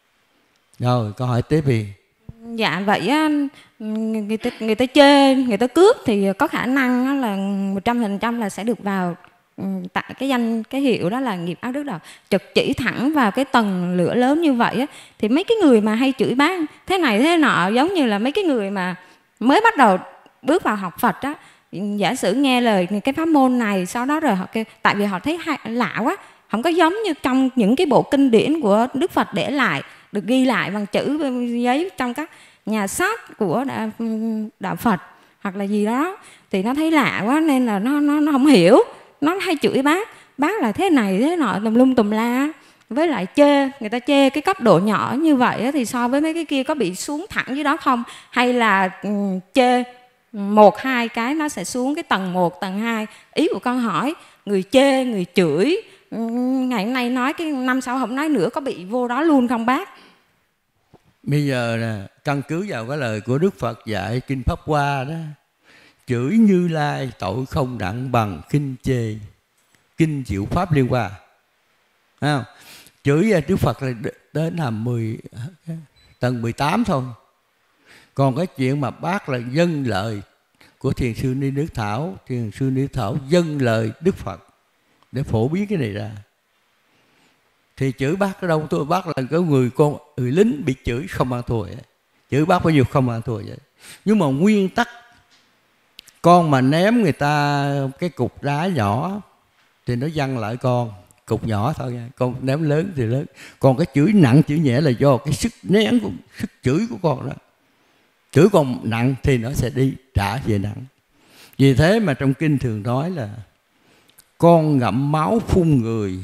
Rồi câu hỏi tiếp đi. Dạ vậy á, người ta người ta chê, người ta cướp thì có khả năng là một trăm phần trăm là sẽ được vào tại cái danh cái hiệu đó là nghiệp ác đức độc. Trực chỉ thẳng vào cái tầng lửa lớn như vậy á, thì mấy cái người mà hay chửi báng thế này thế nọ, giống như là mấy cái người mà mới bắt đầu bước vào học Phật á, giả sử nghe lời cái pháp môn này, sau đó rồi họ kêu, tại vì họ thấy hay, lạ quá, không có giống như trong những cái bộ kinh điển của Đức Phật để lại, được ghi lại bằng chữ giấy trong các nhà sách của đạo, đạo Phật hoặc là gì đó, thì nó thấy lạ quá nên là nó nó nó không hiểu, nó hay chửi bác bác là thế này thế nọ tùm lum tùm la. Với lại chê, người ta chê cái cấp độ nhỏ như vậy thì so với mấy cái kia có bị xuống thẳng dưới đó không, hay là um, chê một hai cái nó sẽ xuống cái tầng một tầng hai. Ý của con hỏi người chê người chửi ngày hôm nay nói cái năm sau không nói nữa có bị vô đó luôn không bác? Bây giờ nè, căn cứ vào cái lời của Đức Phật dạy Kinh Pháp Hoa đó, chửi Như Lai tội không nặng bằng kinh chê, kinh diệu pháp Liên Hoa. Thấy không? Chửi Đức Phật là đến hàm mười tầng mười tám thôi. Còn cái chuyện mà bác là dâng lời của Thiền sư Ni Đức Thảo, Thiền sư Ni Đức Thảo dâng lời Đức Phật để phổ biến cái này ra, thì chửi bác ở đâu tôi bác là cái người con người lính bị chửi không ăn thua vậy. Chửi bác bao nhiêu không ăn thua vậy. Nhưng mà nguyên tắc con mà ném người ta cái cục đá nhỏ thì nó văng lại con cục nhỏ thôi nha. Con ném lớn thì lớn. Còn cái chửi nặng chửi nhẹ là do cái sức nén của, sức chửi của con đó. Chửi con nặng thì nó sẽ đi trả về nặng. Vì thế mà trong kinh thường nói là con ngậm máu phun người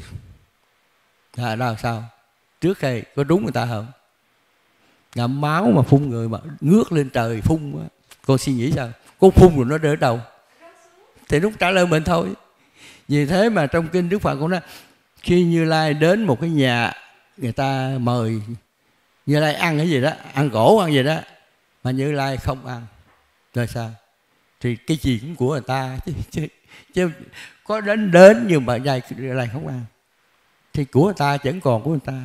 là đâu sao? Trước đây có đúng người ta không? Ngậm máu mà phun người mà ngước lên trời phun á, con suy nghĩ sao? Con phun rồi nó rơi ở đâu? Thì lúc trả lời mình thôi. Vì thế mà trong kinh Đức Phật cũng nói khi Như Lai đến một cái nhà, người ta mời Như Lai ăn cái gì đó, ăn gỗ ăn gì đó, mà Như Lai không ăn, rồi sao? Thì cái gì cũng của người ta chứ, chứ, chứ có đến đến nhưng mà Như Lai không ăn thì của người ta vẫn còn của người ta.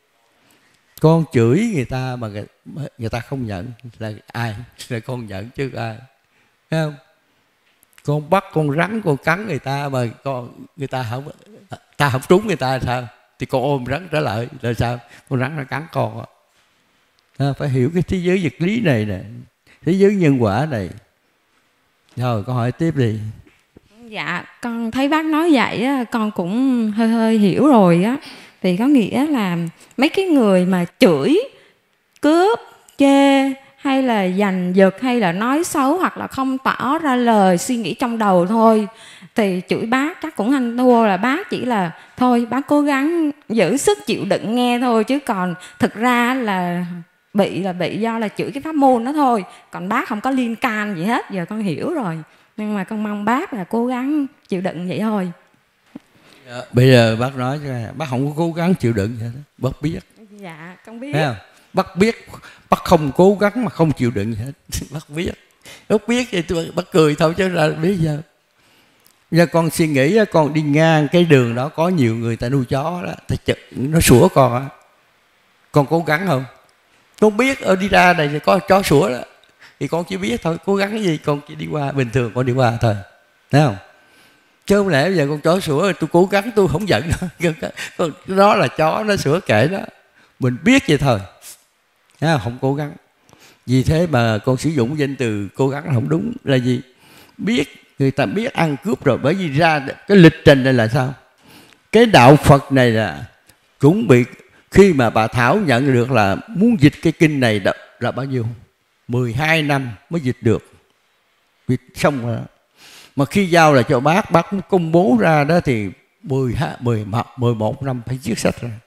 Con chửi người ta mà người, người ta không nhận là ai? Là con nhận chứ ai? Thấy không? Con bắt con rắn con cắn người ta mà con người ta không ta không trúng người ta sao? Thì con ôm rắn trở lại là sao? Con rắn nó cắn con. À, phải hiểu cái thế giới vật lý này nè, thế giới nhân quả này. Rồi con hỏi tiếp đi. Dạ, con thấy bác nói vậy á, con cũng hơi hơi hiểu rồi á. Thì có nghĩa là mấy cái người mà chửi, cướp, chê hay là giành giật hay là nói xấu hoặc là không tỏ ra lời suy nghĩ trong đầu thôi, thì chửi bác chắc cũng ăn thua, là bác chỉ là thôi bác cố gắng giữ sức chịu đựng nghe thôi, chứ còn thực ra là bị là bị do là chửi cái pháp môn đó thôi, còn bác không có liên can gì hết. Giờ con hiểu rồi, nhưng mà con mong bác là cố gắng chịu đựng vậy thôi. Dạ, bây giờ bác nói cho bác không có cố gắng chịu đựng vậy đó, bác biết. Dạ con biết. Thấy không? Bác biết, bác không cố gắng mà không chịu đựng gì hết. Bác biết, bác biết thì tôi bác cười thôi chứ là biết sao. Giờ con suy nghĩ con đi ngang cái đường đó có nhiều người ta nuôi chó đó, ta chật, nó sủa con á, con cố gắng không? Con biết ở đi ra này thì có chó sủa đó, thì con chỉ biết thôi, cố gắng cái gì con chỉ đi qua bình thường con đi qua thôi, thấy không? Chứ không lẽ bây giờ con chó sủa tôi cố gắng tôi không giận nó, đó là chó nó sủa kệ đó, mình biết vậy thôi, không cố gắng. Vì thế mà con sử dụng danh từ cố gắng là không đúng. Là gì? Biết, người ta biết ăn cướp rồi. Bởi vì ra cái lịch trình này là sao? Cái đạo Phật này là cũng bị, khi mà bà Thảo nhận được là muốn dịch cái kinh này là, là bao nhiêu? mười hai năm mới dịch được. Dịch xong rồi đó. Mà khi giao là cho bác, bác công bố ra đó thì mười, mười, mười một năm phải viết sách ra.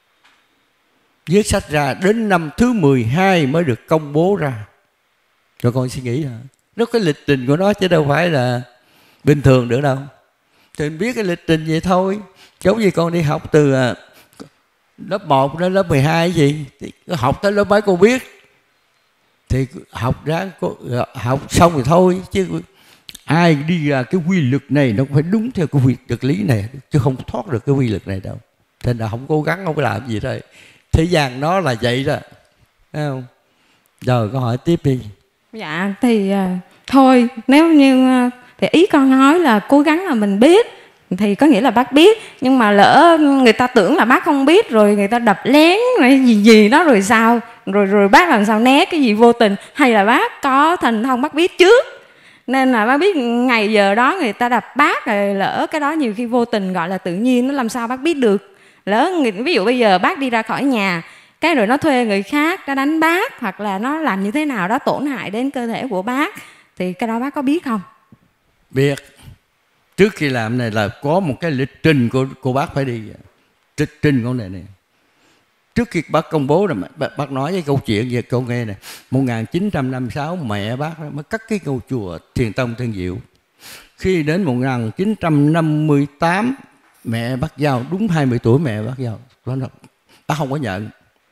Viết sách ra đến năm thứ mười hai mới được công bố ra. Cho con suy nghĩ hả? Nó cái lịch trình của nó chứ đâu phải là bình thường nữa đâu. Thì mình biết cái lịch trình vậy thôi. Giống như con đi học từ lớp một đến lớp mười hai gì, thì học tới lớp mấy cô biết. Thì học ra học xong rồi thôi, chứ ai đi ra cái quy luật này nó phải đúng theo cái quy luật lý này, chứ không thoát được cái quy luật này đâu. Thế là không cố gắng không có làm gì thôi. Thế gian nó là vậy đó, thấy không? Rồi câu hỏi tiếp đi. Dạ thì uh, thôi nếu như uh, thì ý con nói là cố gắng là mình biết, thì có nghĩa là bác biết, nhưng mà lỡ người ta tưởng là bác không biết rồi người ta đập lén hay gì gì đó rồi sao, rồi rồi bác làm sao né cái gì vô tình, hay là bác có thần thông bác biết trước nên là bác biết ngày giờ đó người ta đập bác rồi, lỡ cái đó nhiều khi vô tình gọi là tự nhiên, nó làm sao bác biết được. Lỡ ví dụ bây giờ bác đi ra khỏi nhà cái rồi nó thuê người khác nó đánh bác, hoặc là nó làm như thế nào đó tổn hại đến cơ thể của bác, thì cái đó bác có biết không? Biết. Trước khi làm này là có một cái lịch trình của, của bác phải đi. Lịch trình con này này. Trước khi bác công bố rồi bác, bác nói cái câu chuyện về con nghe này. một nghìn chín trăm năm mươi sáu mẹ bác mới cắt cái ngôi chùa Thiền Tông Thiên Diệu. Khi đến một nghìn chín trăm năm mươi tám mẹ bác giao đúng hai mươi tuổi, mẹ bác giao. Bác không có nhận.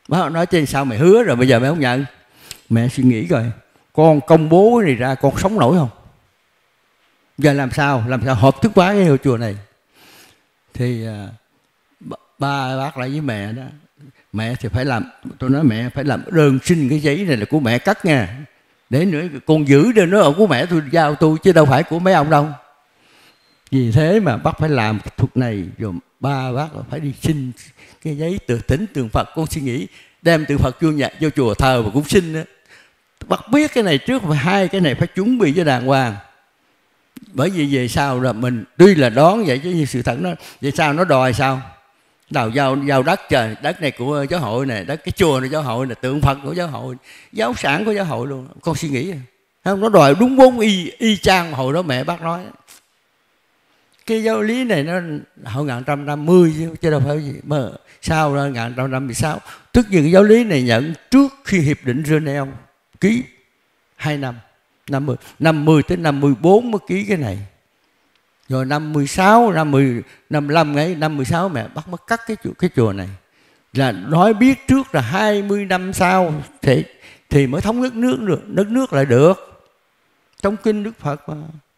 Bác nói trên sao mày hứa rồi bây giờ mày không nhận. Mẹ suy nghĩ rồi, con công bố cái này ra con sống nổi không? Giờ làm sao, làm sao hợp thức hóa cái ngôi chùa này? Thì ba bác lại với mẹ đó, mẹ thì phải làm, tôi nói mẹ phải làm đơn xin cái giấy này là của mẹ cắt nha, để nữa con giữ cho nó ở của mẹ tôi, giao tôi chứ đâu phải của mấy ông đâu. Vì thế mà bác phải làm thuật này, rồi ba bác phải đi xin cái giấy từ tỉnh tượng Phật. Con suy nghĩ đem tượng Phật vô nhà vô chùa thờ mà cũng xin đó. Bác biết cái này trước, phải hai cái này phải chuẩn bị cho đàng hoàng. Bởi vì về sau là mình tuy là đoán vậy chứ như sự thật nó về sao nó đòi sao đào giao giao đất, trời đất này của giáo hội này, đất cái chùa này giáo hội này, tượng Phật của giáo hội, giáo sản của giáo hội luôn. Con suy nghĩ không, nó đòi đúng vốn y y chang hồi đó mẹ bác nói. Cái giáo lý này nó hồi một nghìn trăm năm mươi chứ, chứ đâu phải gì mà sau ra một nghìn trăm năm mươi sáu. Tức như cái giáo lý này nhận trước khi hiệp định Geneva ký hai năm, năm mươi, năm mươi tới năm mươi bốn mới ký cái này. Rồi năm mươi sáu, năm mươi, năm mươi lăm ấy, năm mươi sáu mẹ bắt mới cắt cái chùa, cái chùa này. Là nói biết trước là hai mươi năm sau thì, thì mới thống nhất nước được, đất nước lại được. Trong kinh Đức Phật mà.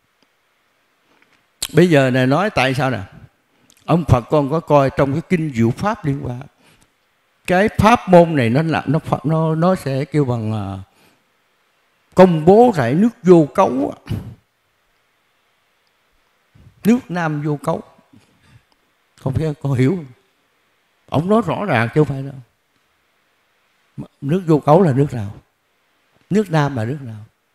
Bây giờ này nói tại sao nè? Ông Phật con có coi trong cái kinh Diệu Pháp Liên Hoa. Cái pháp môn này nó là nó nó nó sẽ kêu bằng uh, công bố rải nước vô cấu. Nước Nam vô cấu. Không biết con hiểu không? Ông nói rõ ràng chứ không phải đâu. Nước vô cấu là nước nào? Nước Nam là nước nào?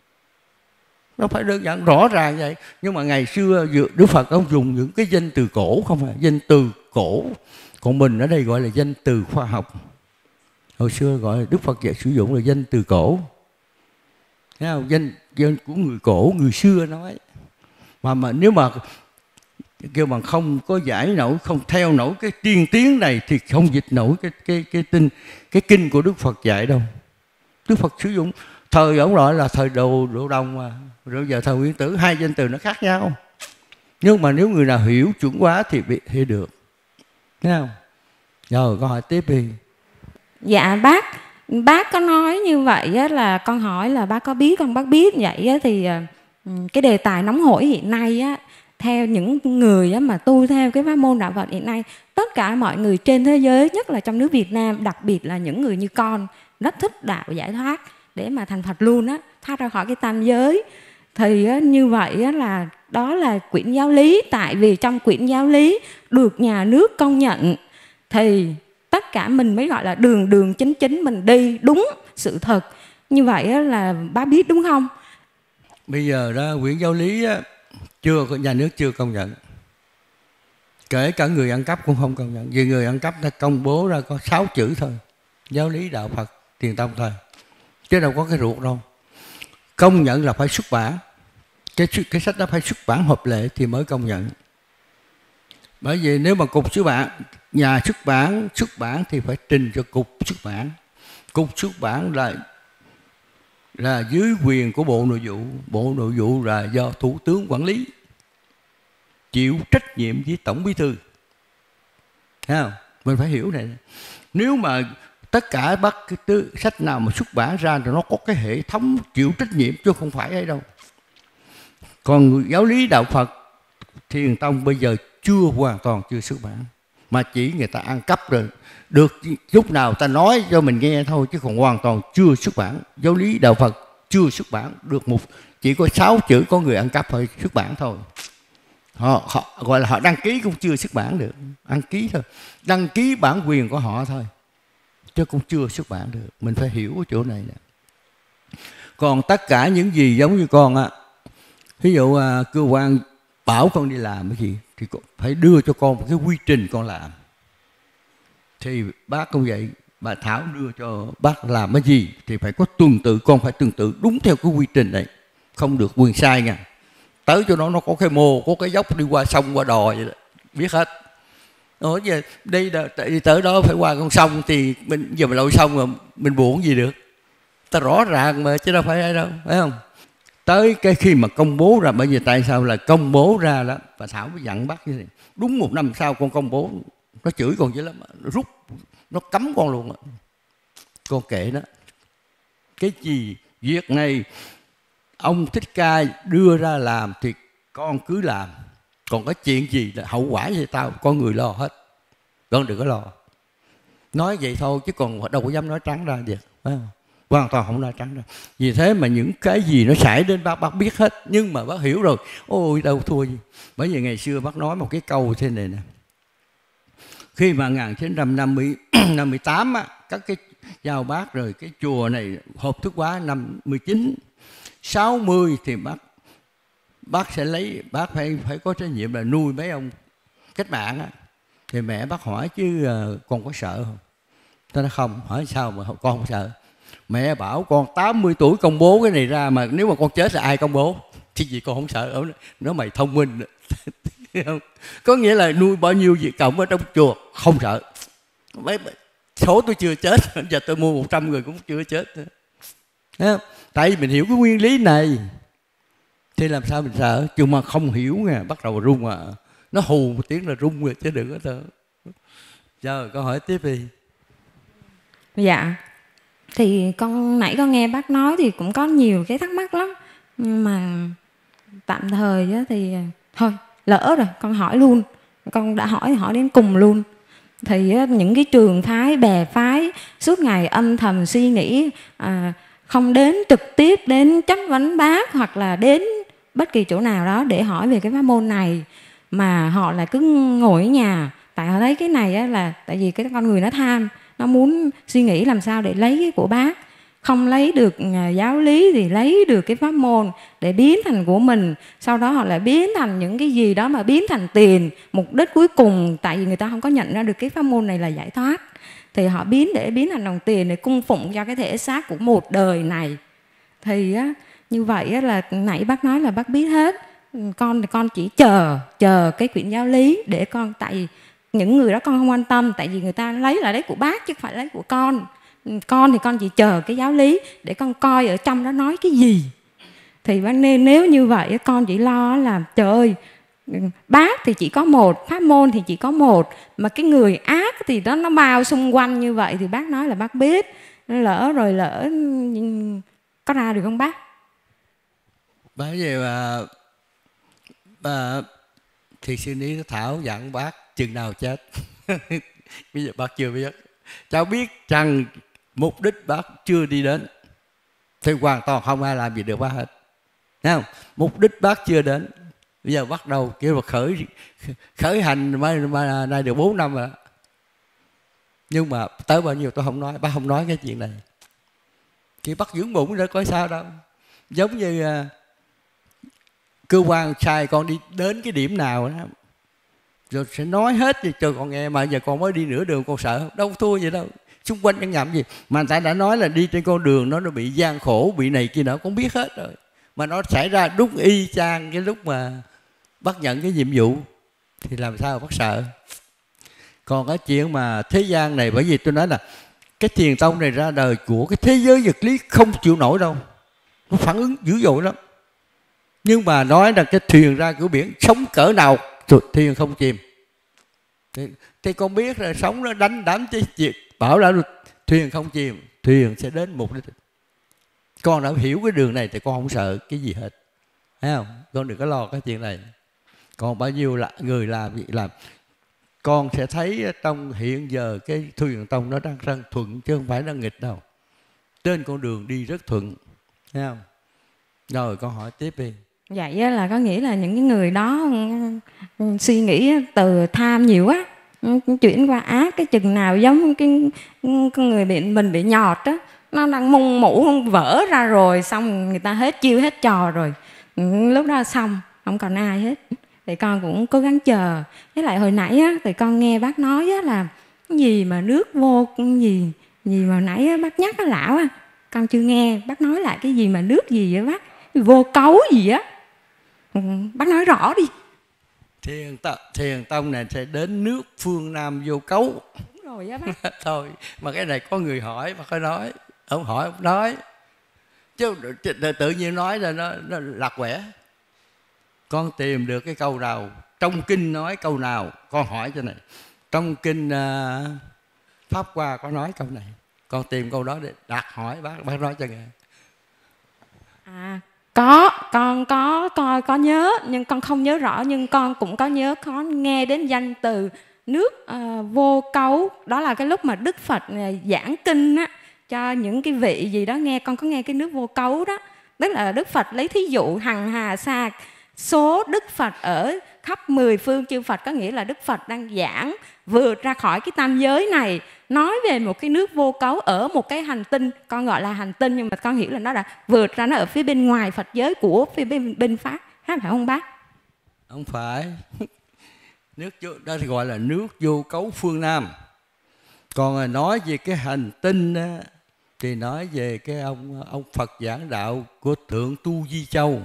Nó phải đơn giản rõ ràng vậy. Nhưng mà ngày xưa Đức Phật ông dùng những cái danh từ cổ không phải, danh từ cổ. Còn mình ở đây gọi là danh từ khoa học. Hồi xưa gọi là Đức Phật dạy sử dụng là danh từ cổ. Thấy không? Danh, danh của người cổ, người xưa nói. Mà, mà nếu mà kêu bằng không có giải nổi, không theo nổi cái tiên tiến này thì không dịch nổi cái cái cái tin cái kinh của Đức Phật dạy đâu. Đức Phật sử dụng thời ông gọi là thời đồ độ đồng mà, rồi giờ thời Nguyên Tử, hai danh từ nó khác nhau. Nhưng mà nếu người nào hiểu chuẩn quá thì bị hiểu được. Thấy không? Rồi câu hỏi tiếp đi. Dạ bác, bác có nói như vậy á, là con hỏi là bác có biết không? Bác biết vậy á, thì cái đề tài nóng hổi hiện nay á, theo những người á, mà tu theo cái pháp môn đạo Phật hiện nay, tất cả mọi người trên thế giới, nhất là trong nước Việt Nam, đặc biệt là những người như con rất thích đạo giải thoát để mà thành Phật luôn á, thoát ra khỏi cái tam giới. Thì á, như vậy á, là đó là quyển giáo lý. Tại vì trong quyển giáo lý được nhà nước công nhận thì tất cả mình mới gọi là đường đường chính chính, mình đi đúng sự thật. Như vậy á, là bác biết đúng không? Bây giờ đó quyển giáo lý á, chưa nhà nước chưa công nhận. Kể cả người ăn cắp cũng không công nhận. Vì người ăn cắp đã công bố ra có sáu chữ thôi, giáo lý đạo Phật Thiền Tông thôi, chứ đâu có cái ruột đâu. Công nhận là phải xuất bản. Cái, cái sách đó phải xuất bản hợp lệ thì mới công nhận. Bởi vì nếu mà cục xuất bản, nhà xuất bản xuất bản thì phải trình cho cục xuất bản. Cục xuất bản là là dưới quyền của Bộ Nội vụ. Bộ Nội vụ là do Thủ tướng quản lý, chịu trách nhiệm với Tổng Bí thư. Thấy không? Mình phải hiểu này. Nếu mà tất cả bắt cái tư, sách nào mà xuất bản ra thì nó có cái hệ thống chịu trách nhiệm, chứ không phải ấy đâu. Còn giáo lý đạo Phật Thiền Tông bây giờ chưa hoàn toàn chưa xuất bản, mà chỉ người ta ăn cắp rồi, được lúc nào ta nói cho mình nghe thôi, chứ còn hoàn toàn chưa xuất bản. Giáo lý đạo Phật chưa xuất bản được một, chỉ có sáu chữ, có người ăn cắp phải xuất bản thôi. Họ, họ gọi là họ đăng ký cũng chưa xuất bản được, đăng ký thôi, đăng ký bản quyền của họ thôi, chứ cũng chưa xuất bản được. Mình phải hiểu cái chỗ này nè. Còn tất cả những gì giống như con á, ví dụ à, cơ quan bảo con đi làm cái gì thì phải đưa cho con một cái quy trình con làm. Thì bác cũng vậy, bà Thảo đưa cho bác làm cái gì thì phải có tuần tự, con phải tuần tự đúng theo cái quy trình này, không được quyền sai nha. Tới cho nó nó có cái mô, có cái dốc đi qua sông qua đò vậy đó, biết hết. Nói giờ đi đi tới đó phải qua con sông thì mình giờ mình lội sông rồi mình buồn gì được, ta rõ ràng mà chứ đâu phải ai đâu, phải không? Tới cái khi mà công bố ra, bởi vì tại sao là công bố ra đó, bà Thảo mới dặn bác như thế. Đúng một năm sau con công bố, nó chửi con dữ lắm, nó rút, nó cấm con luôn. con kệ nó. Cái gì việc này ông Thích Ca đưa ra làm thì con cứ làm. Còn cái chuyện gì là hậu quả gì tao, con người lo hết. Con đừng có lo. Nói vậy thôi chứ còn đâu có dám nói trắng ra được, phải không? Hoàn toàn không nói trắng ra. Vì thế mà những cái gì nó xảy đến bác, bác biết hết. Nhưng mà bác hiểu rồi, ôi đâu thua gì. Bởi vì ngày xưa bác nói một cái câu thế này nè. Khi mà một nghìn chín trăm năm mươi tám á, các cái chào bác rồi cái chùa này hợp thức hóa năm mười chín, sáu mươi thì bác bác sẽ lấy, bác phải phải có trách nhiệm là nuôi mấy ông cách mạng á. Thì mẹ bác hỏi chứ uh, con có sợ không? Tôi nói không. Hỏi sao mà con không sợ? Mẹ bảo con tám mươi tuổi công bố cái này ra, mà nếu mà con chết là ai công bố? Thì gì con không sợ? Nó mày thông minh. Có nghĩa là nuôi bao nhiêu việc cộng ở trong chùa không sợ. Mấy số tôi chưa chết, giờ tôi mua một trăm người cũng chưa chết. Thấy tại vì mình hiểu cái nguyên lý này thì làm sao mình sợ. Nhưng mà không hiểu nha, bắt đầu run à. Nó hù một tiếng là run rồi chứ đừng có thở. Giờ câu hỏi tiếp đi. Dạ. Thì con nãy con nghe bác nói thì cũng có nhiều cái thắc mắc lắm. Nhưng mà tạm thời thì thôi, lỡ rồi, con hỏi luôn. Con đã hỏi thì hỏi đến cùng luôn. Thì những cái trường phái, bè phái suốt ngày âm thầm suy nghĩ, à, không đến trực tiếp đến chất vấn bác hoặc là đến bất kỳ chỗ nào đó để hỏi về cái pháp môn này, mà họ là cứ ngồi ở nhà. Tại họ thấy cái này á là tại vì cái con người nó tham, nó muốn suy nghĩ làm sao để lấy cái của bác. Không lấy được giáo lý thì lấy được cái pháp môn để biến thành của mình. Sau đó họ lại biến thành những cái gì đó mà biến thành tiền. Mục đích cuối cùng, tại vì người ta không có nhận ra được cái pháp môn này là giải thoát, thì họ biến để biến thành đồng tiền để cung phụng cho cái thể xác của một đời này. Thì á, như vậy á, là nãy bác nói là bác biết hết. Con thì con chỉ chờ chờ cái quyển giáo lý để con, tại vì những người đó con không quan tâm, tại vì người ta lấy là lấy của bác chứ không phải lấy của con. Con thì con chỉ chờ cái giáo lý để con coi ở trong đó nói cái gì. Thì nên nếu như vậy con chỉ lo là trời ơi, bác thì chỉ có một, pháp môn thì chỉ có một, mà cái người ác thì nó nó bao xung quanh như vậy. Thì bác nói là bác biết, lỡ rồi lỡ có ra được không bác? Bởi vì mà bà Thiền sư Ní Thảo dặn bác chừng nào chết. Bây giờ bác chưa biết. Cháu biết rằng mục đích bác chưa đi đến thì hoàn toàn không ai làm gì được bác hết. Thấy không? Mục đích bác chưa đến. Bây giờ bắt đầu kiểu là khởi khởi hành mới nay được bốn năm rồi. Nhưng mà tới bao nhiêu tôi không nói. Bác không nói cái chuyện này. Khi bác dưỡng bụng rồi có sao đâu. Giống như uh, cơ quan sai con đi đến cái điểm nào đó, rồi sẽ nói hết cho con nghe. Mà giờ con mới đi nửa đường con sợ, đâu thua gì đâu. Xung quanh chẳng nhầm gì. Mà người ta đã nói là đi trên con đường nó nó bị gian khổ, bị này kia nọ, con biết hết rồi. Mà nó xảy ra đúng y chang cái lúc mà bác nhận cái nhiệm vụ thì làm sao bác sợ. Còn cái chuyện mà thế gian này, bởi vì tôi nói là cái thiền tông này ra đời của cái thế giới vật lý không chịu nổi đâu. Nó phản ứng dữ dội lắm. Nhưng mà nói là cái thuyền ra cửa biển sống cỡ nào thuyền không chìm. Thì, thì con biết là sống nó đánh đắm chứ gì. Bảo là thuyền không chìm, thuyền sẽ đến mục đích. Con đã hiểu cái đường này thì con không sợ cái gì hết. Thấy không? Con đừng có lo cái chuyện này. Còn bao nhiêu là người làm việc làm. Con sẽ thấy trong hiện giờ cái thuyền tông nó đang rất thuận chứ không phải nó nghịch đâu. Trên con đường đi rất thuận. Thấy không? Rồi con hỏi tiếp đi. Vậy là có nghĩa là những cái người đó suy nghĩ từ tham nhiều quá, chuyển qua ác. Cái chừng nào giống cái con người bị mình bị nhọt á, nó đang mung mũ vỡ ra rồi, xong người ta hết chiêu hết trò rồi, lúc đó xong không còn ai hết. Thì con cũng cố gắng chờ. Với lại hồi nãy á, thì con nghe bác nói á, là cái gì mà nước vô cái gì gì mà nãy á, bác nhắc á lão á, con chưa nghe bác nói lại cái gì mà nước gì vậy bác, vô cấu gì á, bác nói rõ đi. Thiền, thiền tông này sẽ đến nước phương Nam vô cấu. Đúng rồi á bác. Thôi mà cái này có người hỏi mà có nói, ông hỏi ông nói chứ tự nhiên nói là nó, nó lạc quẻ. Con tìm được cái câu nào trong kinh nói câu nào, con hỏi cho này. Trong kinh uh, Pháp Hoa có nói câu này. Con tìm câu đó để đặt hỏi bác, bác nói cho nghe. À, có, con có coi có nhớ, nhưng con không nhớ rõ, nhưng con cũng có nhớ, có nghe đến danh từ nước uh, vô cấu. Đó là cái lúc mà Đức Phật uh, giảng kinh á, cho những cái vị gì đó nghe, con có nghe cái nước vô cấu đó. Tức là Đức Phật lấy thí dụ hằng hà sa số Đức Phật ở khắp mười phương chư Phật, có nghĩa là Đức Phật đang giảng vượt ra khỏi cái tam giới này, nói về một cái nước vô cấu ở một cái hành tinh, con gọi là hành tinh nhưng mà con hiểu là nó đã vượt ra, nó ở phía bên ngoài Phật giới của phía bên, bên Pháp, phải không bác? Không phải. Nước vô, đó thì gọi là nước vô cấu phương Nam. Còn nói về cái hành tinh á, thì nói về cái ông ông Phật giảng đạo của Thượng Tu Di Châu.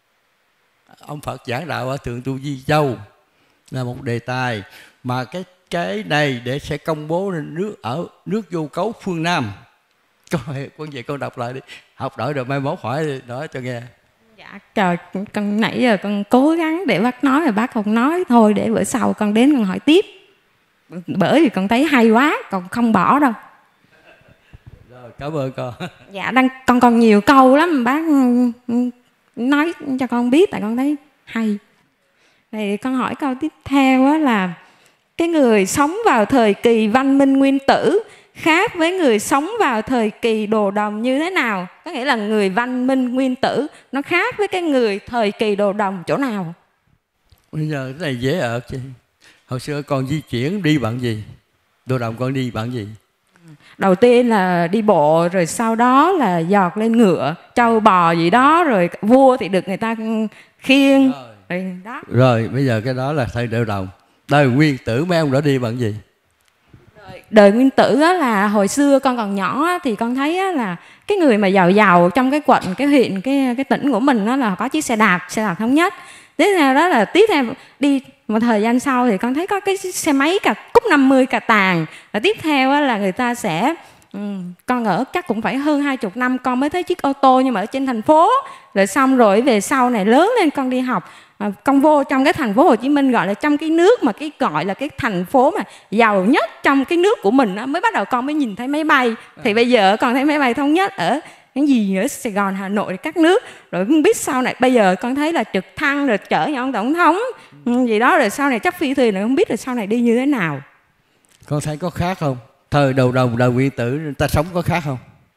Ông Phật giảng đạo ở Thượng Tu Di Châu là một đề tài mà cái cái này để sẽ công bố nước ở nước vô cấu phương Nam. Con con về con đọc lại đi, học đợi rồi mai mốt hỏi nói cho nghe. Dạ trời, con nãy giờ con cố gắng để bác nói mà bác không nói, thôi để bữa sau con đến con hỏi tiếp, bởi vì con thấy hay quá, còn không bỏ đâu. Rồi, cảm ơn con. Dạ đang con còn nhiều câu lắm bác nói cho con biết, tại con thấy hay. Thì con hỏi câu tiếp theo á là cái người sống vào thời kỳ văn minh nguyên tử khác với người sống vào thời kỳ đồ đồng như thế nào? Có nghĩa là người văn minh nguyên tử nó khác với cái người thời kỳ đồ đồng chỗ nào? Bây giờ cái này dễ ợt chứ. Hồi xưa con di chuyển đi bằng gì? Đồ đồng con đi bằng gì? Đầu tiên là đi bộ, rồi sau đó là dọt lên ngựa, trâu bò gì đó, rồi vua thì được người ta khiêng. Rồi, rồi, đó. rồi bây giờ cái đó là thời đồ đồng. Đời nguyên tử mấy ông đã đi bằng gì? Đời nguyên tử á, là hồi xưa con còn nhỏ á, thì con thấy á, là cái người mà giàu giàu trong cái quận, cái huyện, cái cái tỉnh của mình á, là có chiếc xe đạp, xe đạp thống nhất. Tiếp theo đó là tiếp theo đi một thời gian sau thì con thấy có cái xe máy cả cúp năm mươi cà tàng. Và tiếp theo á, là người ta sẽ um, con ở chắc cũng phải hơn hai chục năm con mới thấy chiếc ô tô, nhưng mà ở trên thành phố. Rồi xong rồi về sau này lớn lên con đi học, à, con vô trong cái thành phố Hồ Chí Minh, gọi là trong cái nước mà cái gọi là cái thành phố mà giàu nhất trong cái nước của mình á, mới bắt đầu con mới nhìn thấy máy bay. Thì bây giờ con thấy máy bay thống nhất ở cái gì ở Sài Gòn, Hà Nội, các nước. Rồi không biết sau này bây giờ con thấy là trực thăng rồi chở nhà ông tổng thống gì đó, rồi sau này chắc phi thuyền, rồi không biết là sau này đi như thế nào. Con thấy có khác không? Thời đầu đồng, đời nguyên tử người ta sống có khác không?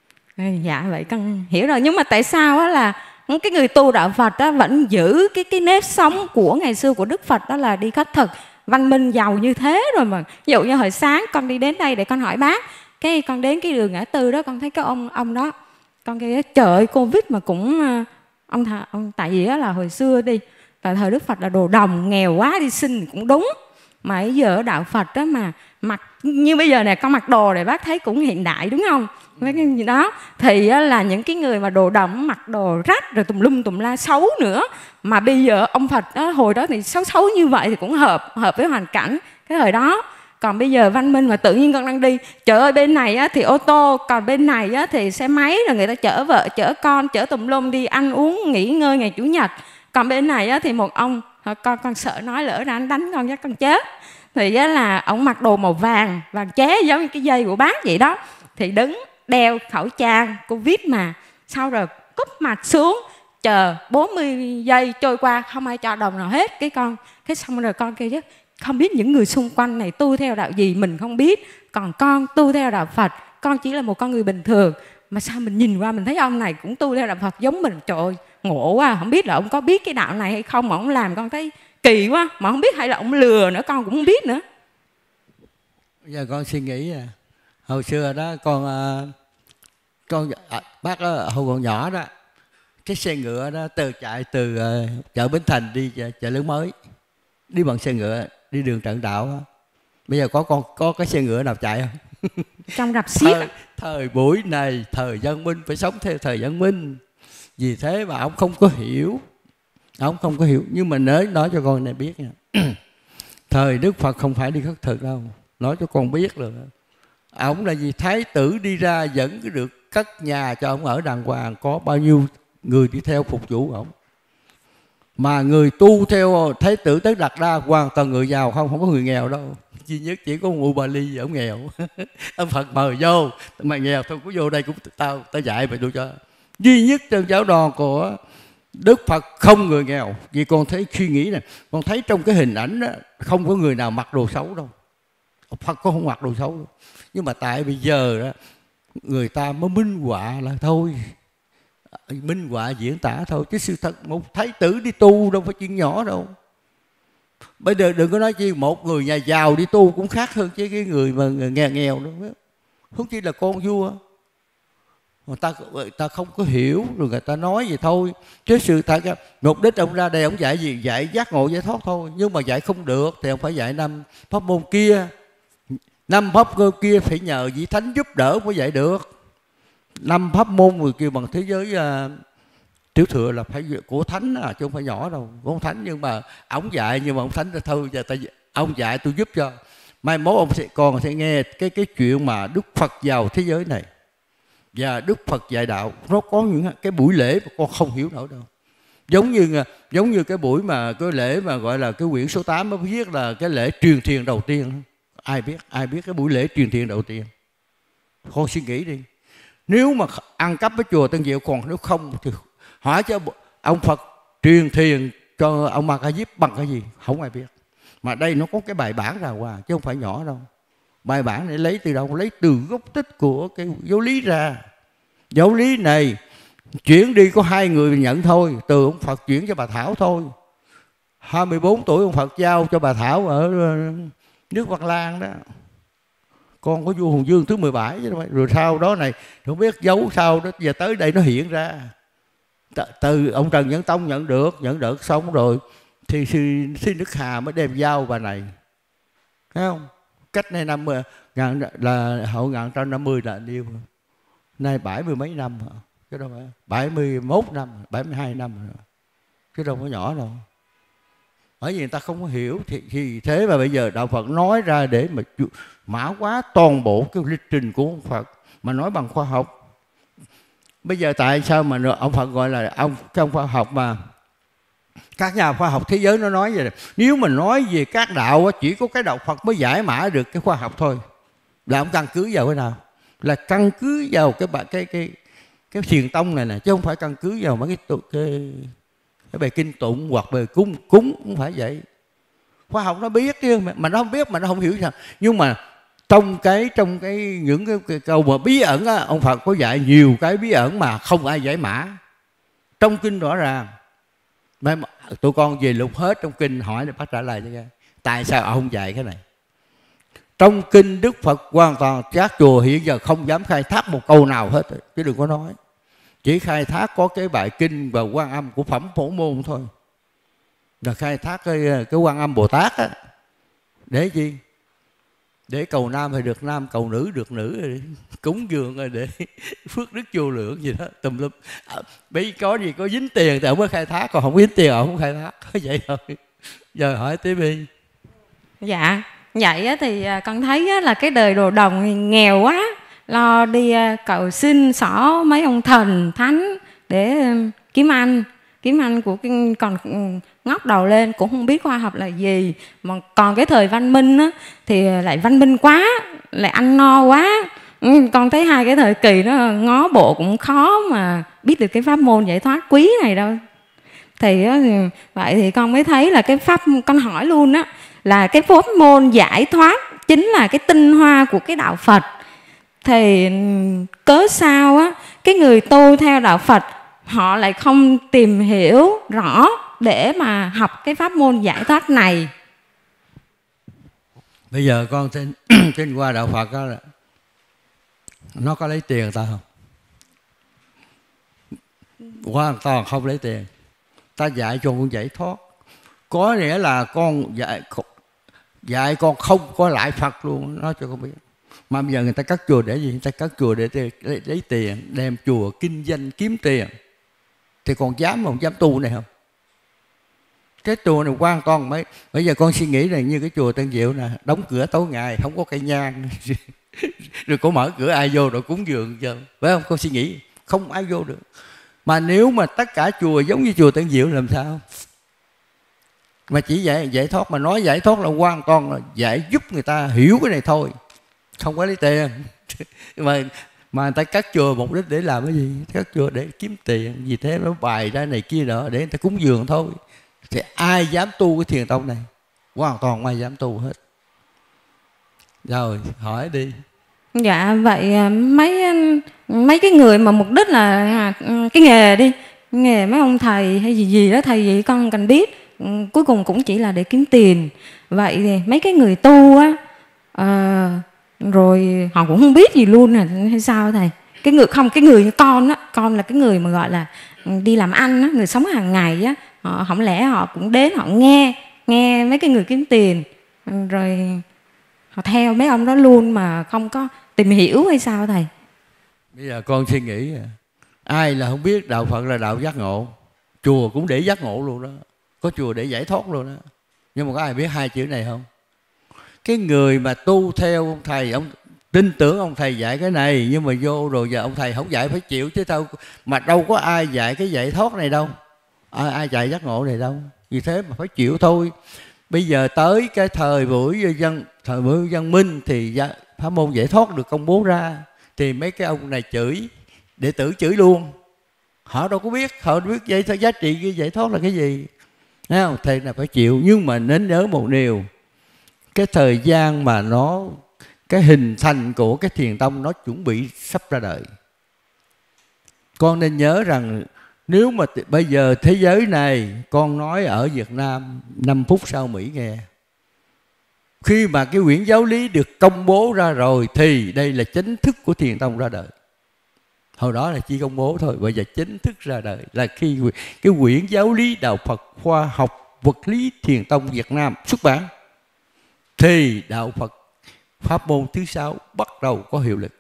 Dạ vậy con hiểu rồi. Nhưng mà tại sao á là cái người tu đạo Phật á vẫn giữ cái cái nếp sống của ngày xưa của Đức Phật, đó là đi khất thực, văn minh, giàu như thế rồi mà. Ví dụ như hồi sáng con đi đến đây để con hỏi bác, cái con đến cái đường ngã tư đó, con thấy cái ông ông đó, con kêu trời ơi, Covid mà cũng ông thà, ông tại vì đó là hồi xưa đi, tại thời Đức Phật là đồ đồng, nghèo quá đi xin cũng đúng. Mà bây giờ ở đạo Phật đó mà mặc như bây giờ này, con mặc đồ này bác thấy cũng hiện đại đúng không? Mấy cái gì đó thì là những cái người mà đồ đồng mặc đồ rách rồi tùm lum tùm la xấu nữa. Mà bây giờ ông Phật đó, hồi đó thì xấu xấu như vậy thì cũng hợp hợp với hoàn cảnh cái thời đó. Còn bây giờ văn minh mà tự nhiên con đang đi, trời ơi bên này á, thì ô tô, còn bên này á, thì xe máy, rồi người ta chở vợ chở con chở tùm lum đi ăn uống nghỉ ngơi ngày Chủ nhật. Còn bên này á, thì một ông, con con sợ nói lỡ ra anh đánh con chắc con chết. Thì á, là ông mặc đồ màu vàng, vàng ché giống như cái dây của bác vậy đó. Thì đứng đeo khẩu trang Covid mà, sau rồi cúp mặt xuống chờ bốn mươi giây trôi qua không ai cho đồng nào hết. Cái con cái xong rồi con kêu chứ không biết những người xung quanh này tu theo đạo gì mình không biết, còn con tu theo đạo Phật, con chỉ là một con người bình thường mà sao mình nhìn qua mình thấy ông này cũng tu theo đạo Phật giống mình. Trời ơi ngộ quá, không biết là ông có biết cái đạo này hay không mà ông làm con thấy kỳ quá, mà không biết hay là ông lừa nữa con cũng không biết nữa. Bây giờ con suy nghĩ à, hồi xưa đó con con à, bác đó, hồi còn nhỏ đó, cái xe ngựa đó từ chạy từ uh, chợ Bến Thành đi chợ, chợ Lớn Mới, đi bằng xe ngựa đi đường Trần Đạo đó. Bây giờ có con có cái xe ngựa nào chạy không? Trong rạp xiếc. Thời, thời buổi này thời văn minh phải sống theo thời văn minh, vì thế mà ông không có hiểu, ông không có hiểu. Nhưng mà nói nói cho con này biết nha. Thời Đức Phật không phải đi khất thực đâu, nói cho con biết rồi. Ông là gì? Thái tử đi ra vẫn được cất nhà cho ông ở đàng hoàng, có bao nhiêu người đi theo phục vụ ông. Mà người tu theo Thái tử Tất Đạt Đa hoàn toàn người giàu không, không có người nghèo đâu. duy nhất chỉ có ông Ubali ông nghèo. Ông Phật mời vô, mày nghèo thôi cứ vô đây cũng tao tao dạy mày, tôi cho. Duy nhất trong giáo đoàn của Đức Phật không người nghèo. Vì con thấy suy nghĩ này, con thấy trong cái hình ảnh đó, không có người nào mặc đồ xấu đâu. Phật có không mặc đồ xấu đâu. Nhưng mà tại bây giờ đó, người ta mới minh họa là thôi, minh họa diễn tả thôi, chứ sự thật một thái tử đi tu đâu phải chuyện nhỏ đâu. Bây giờ đừng có nói chi một người nhà giàu đi tu cũng khác hơn chứ cái người mà nghèo nghèo nữa. Không chỉ là con vua, người ta người ta không có hiểu rồi người ta nói vậy thôi. Chứ sự thật mục đích ông ra đây ông dạy gì? Dạy giác ngộ giải thoát thôi. Nhưng mà dạy không được thì ông phải dạy năm pháp môn kia. Năm pháp môn kia phải nhờ vị thánh giúp đỡ mới dạy được. Năm pháp môn người kia bằng thế giới uh, tiểu thừa là phải của thánh à, chứ không phải nhỏ đâu. Của ông thánh, nhưng mà ông dạy, nhưng mà ông thánh là thôi giờ ta, ông dạy tôi giúp cho. Mai mốt ông sẽ còn sẽ nghe cái cái chuyện mà Đức Phật vào thế giới này và Đức Phật dạy đạo. Nó có những cái buổi lễ mà con không hiểu nổi đâu. Giống như giống như cái buổi mà cái lễ mà gọi là cái quyển số tám nó viết là cái lễ truyền thiền đầu tiên. Ai biết ai biết cái buổi lễ truyền thiền đầu tiên? Con suy nghĩ đi. Nếu mà ăn cắp với chùa Tân Diệu, còn nếu không thì hỏi cho ông Phật truyền thiền cho ông Ma Ca Diếp bằng cái gì? Không ai biết. Mà đây nó có cái bài bản ra qua chứ không phải nhỏ đâu. Bài bản này lấy từ đâu? Lấy từ gốc tích của cái giáo lý ra. Giáo lý này chuyển đi có hai người nhận thôi, từ ông Phật chuyển cho bà Thảo thôi. hai mươi bốn tuổi ông Phật giao cho bà Thảo ở nước Văn Lang đó. Con có vua Hùng Dương thứ mười bảy chứ. Rồi sau đó này không biết giấu sau đó, giờ tới đây nó hiện ra. Từ ông Trần Nhân Tông nhận được, nhận được xong rồi thì xin Đức Hà mới đem giao bà này. Thấy không? Cách này năm ngàn là hậu ngàn trăm năm mươi là nhiêu? Nay bảy mươi mấy năm hả? Chứ đâu phải bảy mươi mốt năm, bảy mươi hai năm rồi. Chứ đâu có nhỏ đâu. Bởi vì người ta không có hiểu thì, thì thế mà bây giờ đạo Phật nói ra để mà mã hóa toàn bộ cái lịch trình của ông Phật mà nói bằng khoa học. Bây giờ tại sao mà ông Phật gọi là ông trong khoa học mà các nhà khoa học thế giới nó nói vậy? Nếu mà nói về các đạo chỉ có cái đạo Phật mới giải mã được cái khoa học thôi. Là ông căn cứ vào cái nào? Là căn cứ vào cái cái cái cái, cái thiền tông này nè, chứ không phải căn cứ vào mấy cái cái, cái bài kinh tụng hoặc bài cúng cúng, không phải vậy. Khoa học nó biết chứ mà nó không biết mà nó không hiểu sao. Nhưng mà trong cái trong cái những cái, cái câu mà bí ẩn á, ông Phật có dạy nhiều cái bí ẩn mà không ai giải mã. Trong kinh rõ ràng. Tụi con về lục hết trong kinh hỏi để bắt trả lời cho nghe. Tại sao ông không dạy cái này? Trong kinh Đức Phật hoàn toàn các chùa hiện giờ không dám khai thác một câu nào hết, chứ đừng có nói. Chỉ khai thác có cái bài kinh và Quan Âm của Phẩm Phổ Môn thôi. Là khai thác cái, cái Quan Âm Bồ Tát á. Để gì? Để cầu nam thì được nam, cầu nữ được nữ, để cúng dường rồi để phước đức vô lượng gì đó tùm lum. À, bây có gì có dính tiền thì ông mới khai thác, còn không dính tiền ông không khai thác. Vậy thôi. Giờ hỏi tiếp đi. Dạ, vậy thì con thấy là cái đời đồ đồng nghèo quá, lo đi cầu xin xỏ mấy ông thần thánh để kiếm ăn. Kiếm ăn của cái, còn ngóc đầu lên cũng không biết khoa học là gì. Mà còn cái thời văn minh á, thì lại văn minh quá, lại ăn no quá. Con thấy hai cái thời kỳ đó ngó bộ cũng khó mà biết được cái pháp môn giải thoát quý này đâu. Thì vậy thì con mới thấy là cái pháp, con hỏi luôn á, là cái pháp môn giải thoát chính là cái tinh hoa của cái đạo Phật. Thì cớ sao á, cái người tu theo đạo Phật họ lại không tìm hiểu rõ để mà học cái pháp môn giải thoát này? Bây giờ con xin xin qua đạo Phật đó, nó có lấy tiền ta không? Hoàn toàn không lấy tiền. Ta dạy cho con giải thoát, có nghĩa là con dạy dạy con không có lại Phật luôn, nói cho con biết. Mà bây giờ người ta cắt chùa để gì? Người ta cắt chùa để lấy, lấy tiền, đem chùa kinh doanh kiếm tiền. Thì còn dám không dám tu này không? Cái chùa này quan toàn mấy. Bây giờ con suy nghĩ này, như cái chùa Tân Diệu nè, đóng cửa tối ngày, không có cây nhang rồi có mở cửa ai vô rồi cúng dường cho, phải không? Con suy nghĩ không ai vô được. Mà nếu mà tất cả chùa giống như chùa Tân Diệu làm sao? Mà chỉ giải, giải thoát, mà nói giải thoát là hoàn toàn là giải giúp người ta hiểu cái này thôi, không có lấy tiền. mà mà người ta cắt chùa mục đích để làm cái gì? Cắt chùa để kiếm tiền, vì thế nó bài ra này kia nọ để người ta cúng dường thôi. Thì ai dám tu cái thiền tông này? Hoàn toàn không ai dám tu hết. Rồi hỏi đi. Dạ vậy mấy mấy cái người mà mục đích là cái nghề đi, nghề mấy ông thầy hay gì gì đó, thầy gì con không cần biết, cuối cùng cũng chỉ là để kiếm tiền. Vậy thì mấy cái người tu á, à, rồi họ cũng không biết gì luôn à, hay sao thầy? Cái người không, cái người như con á, con là cái người mà gọi là đi làm ăn á, người sống hàng ngày á, họ không lẽ họ cũng đến họ nghe nghe mấy cái người kiếm tiền rồi họ theo mấy ông đó luôn mà không có tìm hiểu hay sao thầy? Bây giờ con suy nghĩ, ai là không biết đạo Phật là đạo giác ngộ? Chùa cũng để giác ngộ luôn đó, có chùa để giải thoát luôn đó. Nhưng mà có ai biết hai chữ này không? Cái người mà tu theo ông thầy, ông tin tưởng ông thầy dạy cái này, nhưng mà vô rồi giờ ông thầy không dạy phải chịu chứ đâu. Mà đâu có ai dạy cái giải thoát này đâu, ai, ai dạy giác ngộ này đâu. Vì thế mà phải chịu thôi. Bây giờ tới cái thời buổi dân thời buổi văn minh thì pháp môn giải thoát được công bố ra, thì mấy cái ông này chửi, đệ tử chửi luôn. Họ đâu có biết, họ đâu biết vậy thôi, giá trị cái giải thoát là cái gì. Thấy không? Thầy là phải chịu. Nhưng mà nên nhớ một điều, cái thời gian mà nó, cái hình thành của cái thiền tông nó chuẩn bị sắp ra đời. Con nên nhớ rằng nếu mà bây giờ thế giới này, con nói ở Việt Nam năm phút sau Mỹ nghe, khi mà cái quyển giáo lý được công bố ra rồi thì đây là chính thức của thiền tông ra đời. Hồi đó là chỉ công bố thôi, bây giờ chính thức ra đời là khi cái quyển giáo lý đạo Phật khoa học vật lý thiền tông Việt Nam xuất bản, thì đạo Phật pháp môn thứ sáu bắt đầu có hiệu lực.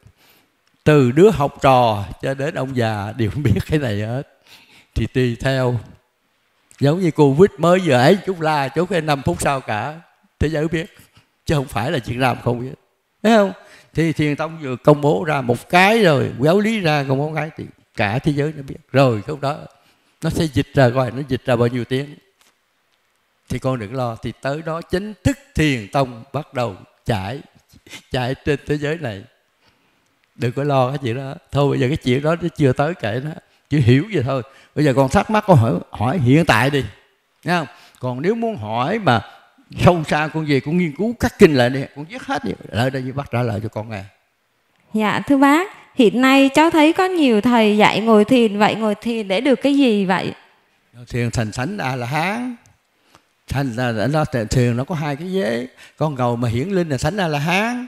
Từ đứa học trò cho đến ông già đều không biết cái này hết. Thì tùy theo, giống như Covid mới giờ ấy, chút la chút cái năm phút sau cả thế giới biết, chứ không phải là Việt Nam không biết, thấy không? Thì thiền tông vừa công bố ra một cái rồi, giáo lý ra công bố cái thì cả thế giới nó biết rồi. Lúc đó nó sẽ dịch ra, coi nó dịch ra bao nhiêu tiếng thì con đừng lo. Thì tới đó chính thức thiền tông bắt đầu chạy chạy trên thế giới này, đừng có lo cái chuyện đó. Thôi bây giờ cái chuyện đó nó chưa tới, kệ nó, chỉ hiểu vậy thôi. Bây giờ con thắc mắc con hỏi, hỏi hiện tại đi, nghe không? Còn nếu muốn hỏi mà sâu xa con về con nghiên cứu các kinh lại đi, con viết hết đi, lại đây bác trả lời cho con nghe. Dạ thưa bác, hiện nay cháu thấy có nhiều thầy dạy ngồi thiền, vậy ngồi thiền để được cái gì vậy? Thiền thành thánh A La Hán. Thành là nó thiền nó có hai cái vế, con ngồi mà hiển linh là thánh A La Hán,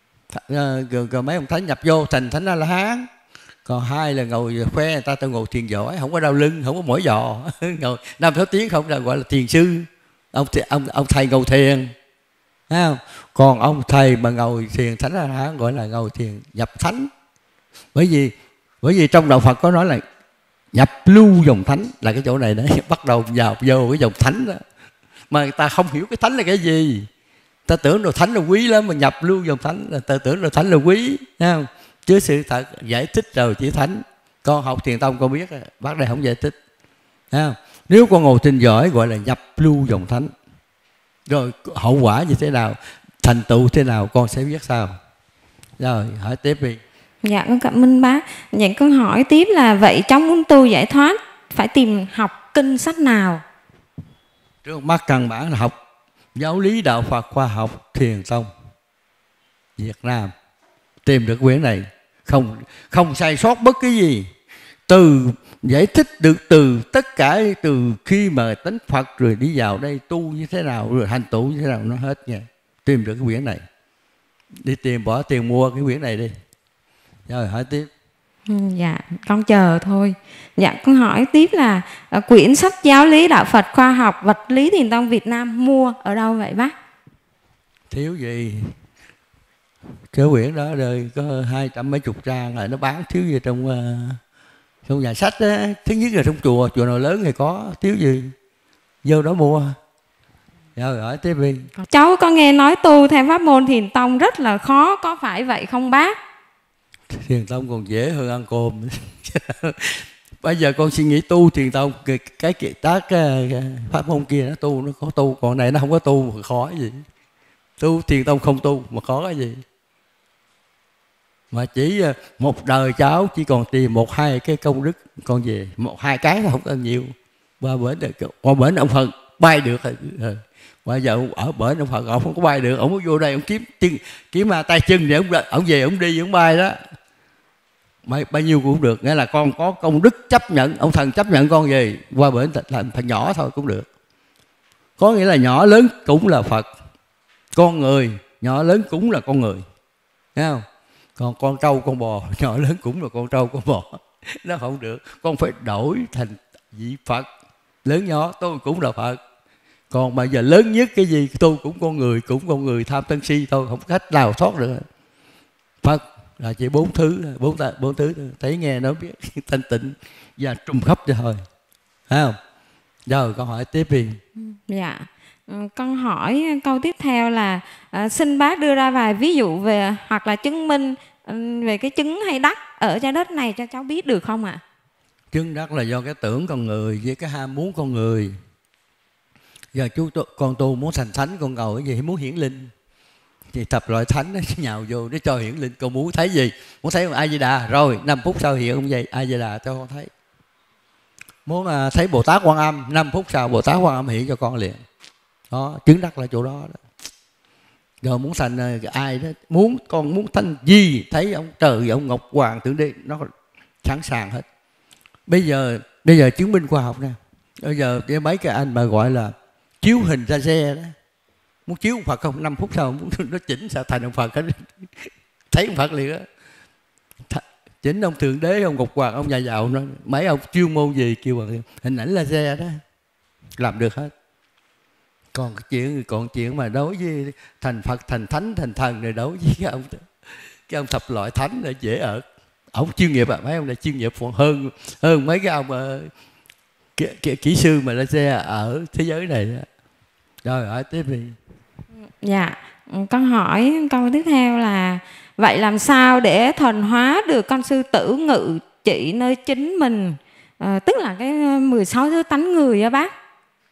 rồi, rồi mấy ông thánh nhập vô thành thánh A La Hán. Còn hai là ngồi khoe người ta, tôi ngồi thiền giỏi, không có đau lưng, không có mỏi giò, ngồi năm sáu tiếng không, là gọi là thiền sư. Ông ông ông thầy ngồi thiền, thấy không? Còn ông thầy mà ngồi thiền thánh A La Hán gọi là ngồi thiền nhập thánh. Bởi vì bởi vì trong đạo Phật có nói là nhập lưu dòng thánh, là cái chỗ này đấy, bắt đầu vào vô cái dòng thánh đó. Mà người ta không hiểu cái thánh là cái gì, ta tưởng đồ thánh là quý lắm, mà nhập lưu dòng thánh là ta tưởng đồ thánh là quý, thấy không? Chứ sự thật giải thích rồi chỉ thánh. Con học thiền tông con biết, bác đây không giải thích, thấy không? Nếu con ngồi thiền giỏi gọi là nhập lưu dòng thánh. Rồi hậu quả như thế nào, thành tựu thế nào, con sẽ biết sao. Rồi hỏi tiếp đi. Dạ con cảm ơn bác. Vậy con hỏi tiếp là vậy trong muốn tu giải thoát phải tìm học kinh sách nào? Trước mắt căn bản là học giáo lý đạo Phật khoa học thiền tông Việt Nam, tìm được quyển này không không sai sót bất cứ gì. Từ giải thích được từ tất cả, từ khi mà tánh Phật rồi đi vào đây tu như thế nào, rồi hành tụ như thế nào, nó hết nha. Tìm được cái quyển này, đi tìm bỏ tiền mua cái quyển này đi. Rồi hỏi tiếp. Dạ con chờ thôi. Dạ con hỏi tiếp là uh, quyển sách giáo lý đạo Phật khoa học vật lý thiền tông Việt Nam mua ở đâu vậy bác? Thiếu gì, cái quyển đó rồi có hai trăm mấy chục trang rồi, nó bán thiếu gì trong uh, trong nhà sách á. Thứ nhất là trong chùa, chùa nào lớn thì có, thiếu gì vô đó mua. Rồi hỏi tiếp đi. Cháu có nghe nói tu theo pháp môn thiền tông rất là khó, có phải vậy không bác? Thiền tông còn dễ hơn ăn cơm. Bây giờ con suy nghĩ tu thiền tông, cái cái cái, cái, cái pháp môn kia nó tu, nó có tu, còn này nó không có tu mà khó cái gì. Tu thiền tông không tu mà khó cái gì. Mà chỉ một đời cháu chỉ còn tìm một hai cái công đức con về, một hai cái là không cần nhiều. Qua bển qua bển ông Phật bay được rồi. Bây giờ ở bển ông Phật ông không có bay được, ông có vô đây ông kiếm chân, kiếm mà tay chân để ông ông về ông đi ông bay đó. Bao, bao nhiêu cũng được, nghĩa là con có công đức chấp nhận, ông thần chấp nhận con về qua bển thành phần nhỏ thôi cũng được. Có nghĩa là nhỏ lớn cũng là Phật, con người nhỏ lớn cũng là con người, thấy không? Còn con trâu con bò nhỏ lớn cũng là con trâu con bò, nó không được. Con phải đổi thành vị Phật, lớn nhỏ tôi cũng là Phật. Còn bây giờ lớn nhất cái gì tôi cũng con người, cũng con người tham sân si thôi, không có cách nào thoát được. Phật là chỉ bốn thứ, bốn bốn thứ thấy nghe nó biết thanh tịnh và trùng khắp cho thôi, thấy không? Rồi con hỏi tiếp đi. Dạ, con hỏi câu tiếp theo là à, xin bác đưa ra vài ví dụ về hoặc là chứng minh về cái trứng hay đất ở trái đất này cho cháu biết được không ạ? À? Trứng đất là do cái tưởng con người với cái ham muốn con người. Giờ chú con tu muốn thành thánh, con cầu cái gì? Muốn hiển linh thì tập loại thánh nó nhào vô để cho hiển linh. Con muốn thấy gì? Muốn thấy A Di Đà, rồi năm phút sau hiện ông vậy A Di Đà cho con thấy. Muốn uh, thấy Bồ Tát Quan Âm, năm phút sau Bồ Tát Quan Âm hiện cho con liền. Đó, trứng đất là chỗ đó, đó. Rồi muốn thành uh, ai đó, muốn con muốn thành gì, thấy ông trời, ông Ngọc Hoàng tưởng đi, nó sẵn sàng hết. Bây giờ bây giờ chứng minh khoa học nè. Bây giờ cái mấy cái anh mà gọi là chiếu hình ra xe đó, muốn chiếu ông Phật không, năm phút sau muốn nó chỉnh sao thành ông Phật hết. Thấy ông Phật liền á. Chỉnh ông Thượng Đế, ông Ngọc Hoàng, ông nhà giàu, nó mấy ông chuyên môn gì kêu bằng hình ảnh là xe đó, làm được hết. Còn chuyện còn chuyện mà đối với thành Phật, thành Thánh, thành Thần này, đối với cái ông cái ông thập loại thánh là dễ ở. Ông chuyên nghiệp à, mấy ông là chuyên nghiệp còn hơn hơn mấy cái ông mà kỹ, kỹ sư mà lái xe ở thế giới này đó. Rồi hỏi tiếp đi. Dạ, con hỏi câu tiếp theo là vậy làm sao để thuần hóa được con sư tử ngự trị nơi chính mình, à, tức là cái mười sáu thứ tánh người á bác?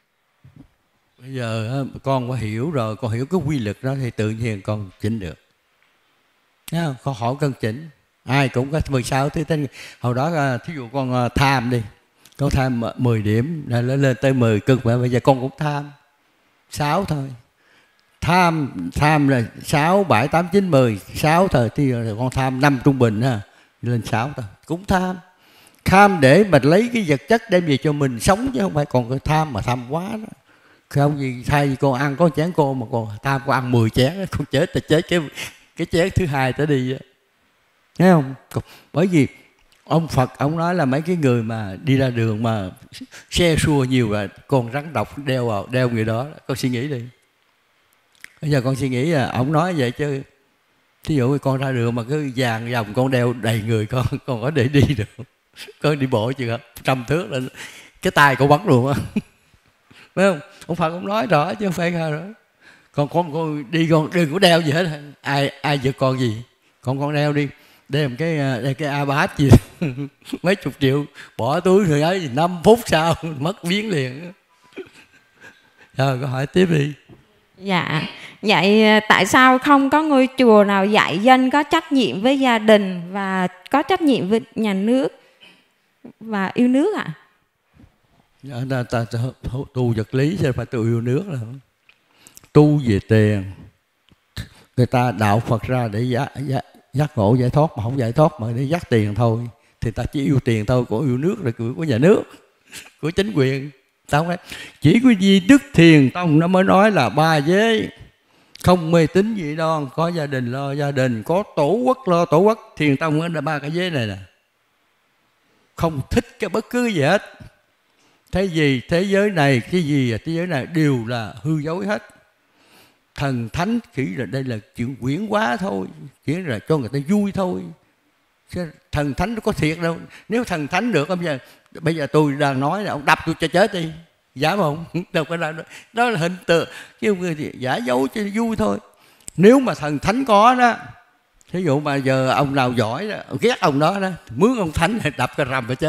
Bây giờ con có hiểu rồi, con hiểu cái quy luật đó thì tự nhiên con chỉnh được. Thấy không? Con hỏi cần chỉnh, ai cũng có mười sáu thứ tánh. Hồi đó thí dụ con tham đi, con tham mười điểm là lên tới mười cực, mà bây giờ con cũng tham sáu thôi. Tham tham là sáu, bảy, tám, chín, mười, sáu thôi. Thì con tham năm trung bình ha, lên sáu thôi. Cũng tham. Tham để mà lấy cái vật chất đem về cho mình sống, chứ không phải còn cái tham mà tham quá đó. Không gì thay vì con ăn có chén cô mà còn tham con ăn mười chén, con chết là chết cái cái chén thứ hai tới đi. Thấy không? Bởi vì ông Phật ông nói là mấy cái người mà đi ra đường mà xe xua nhiều là con rắn độc đeo vào đeo người đó. Con suy nghĩ đi. Bây giờ con suy nghĩ là ông nói vậy chứ, thí dụ con ra đường mà cứ vàng vòng con đeo đầy người con, con có để đi được. Con đi bộ chừng trăm thước lên cái tay con bắn luôn á. Phải không? Ông Phật ông nói rõ chứ không phải ra rồi. Còn con con đi con đừng có đeo gì hết. Ai ai giật con gì? Con con đeo đi. Đem cái đem cái iPad gì mấy chục triệu bỏ túi rồi ấy, năm phút sau mất biến liền. Rồi câu hỏi tiếp đi. Dạ, vậy tại sao không có ngôi chùa nào dạy dân có trách nhiệm với gia đình và có trách nhiệm với nhà nước và yêu nước ạ? À? Ta, ta, ta, tu vật lý chứ phải tu yêu nước là tu về tiền. Người ta đạo Phật ra để giác, giác, giác ngộ giải thoát, mà không giải thoát mà để dắt tiền thôi. Thì ta chỉ yêu tiền thôi, của yêu nước là của nhà nước, của chính quyền. Tao không, chỉ có Di Đức Thiền Tông nó mới nói là ba giới, không mê tín gì đâu, có gia đình lo gia đình, có tổ quốc lo tổ quốc. Thiền Tông là ba cái giới này nè, không thích cái bất cứ gì hết. Thế gì thế giới này, cái gì thế giới này đều là hư dối hết. Thần thánh chỉ là đây là chuyện quyển quá thôi, chỉ là cho người ta vui thôi. Chứ thần thánh nó có thiệt đâu. Nếu thần thánh được, bây giờ bây giờ tôi đang nói là ông đập tôi cho chết đi, dám không? Đâu có đâu. Đó là hình tượng, chứ không thì giả dối cho vui thôi. Nếu mà thần thánh có đó, thí dụ mà giờ ông nào giỏi đó, ghét ông đó đó, mướn ông thánh đập cái rầm phải chết đó.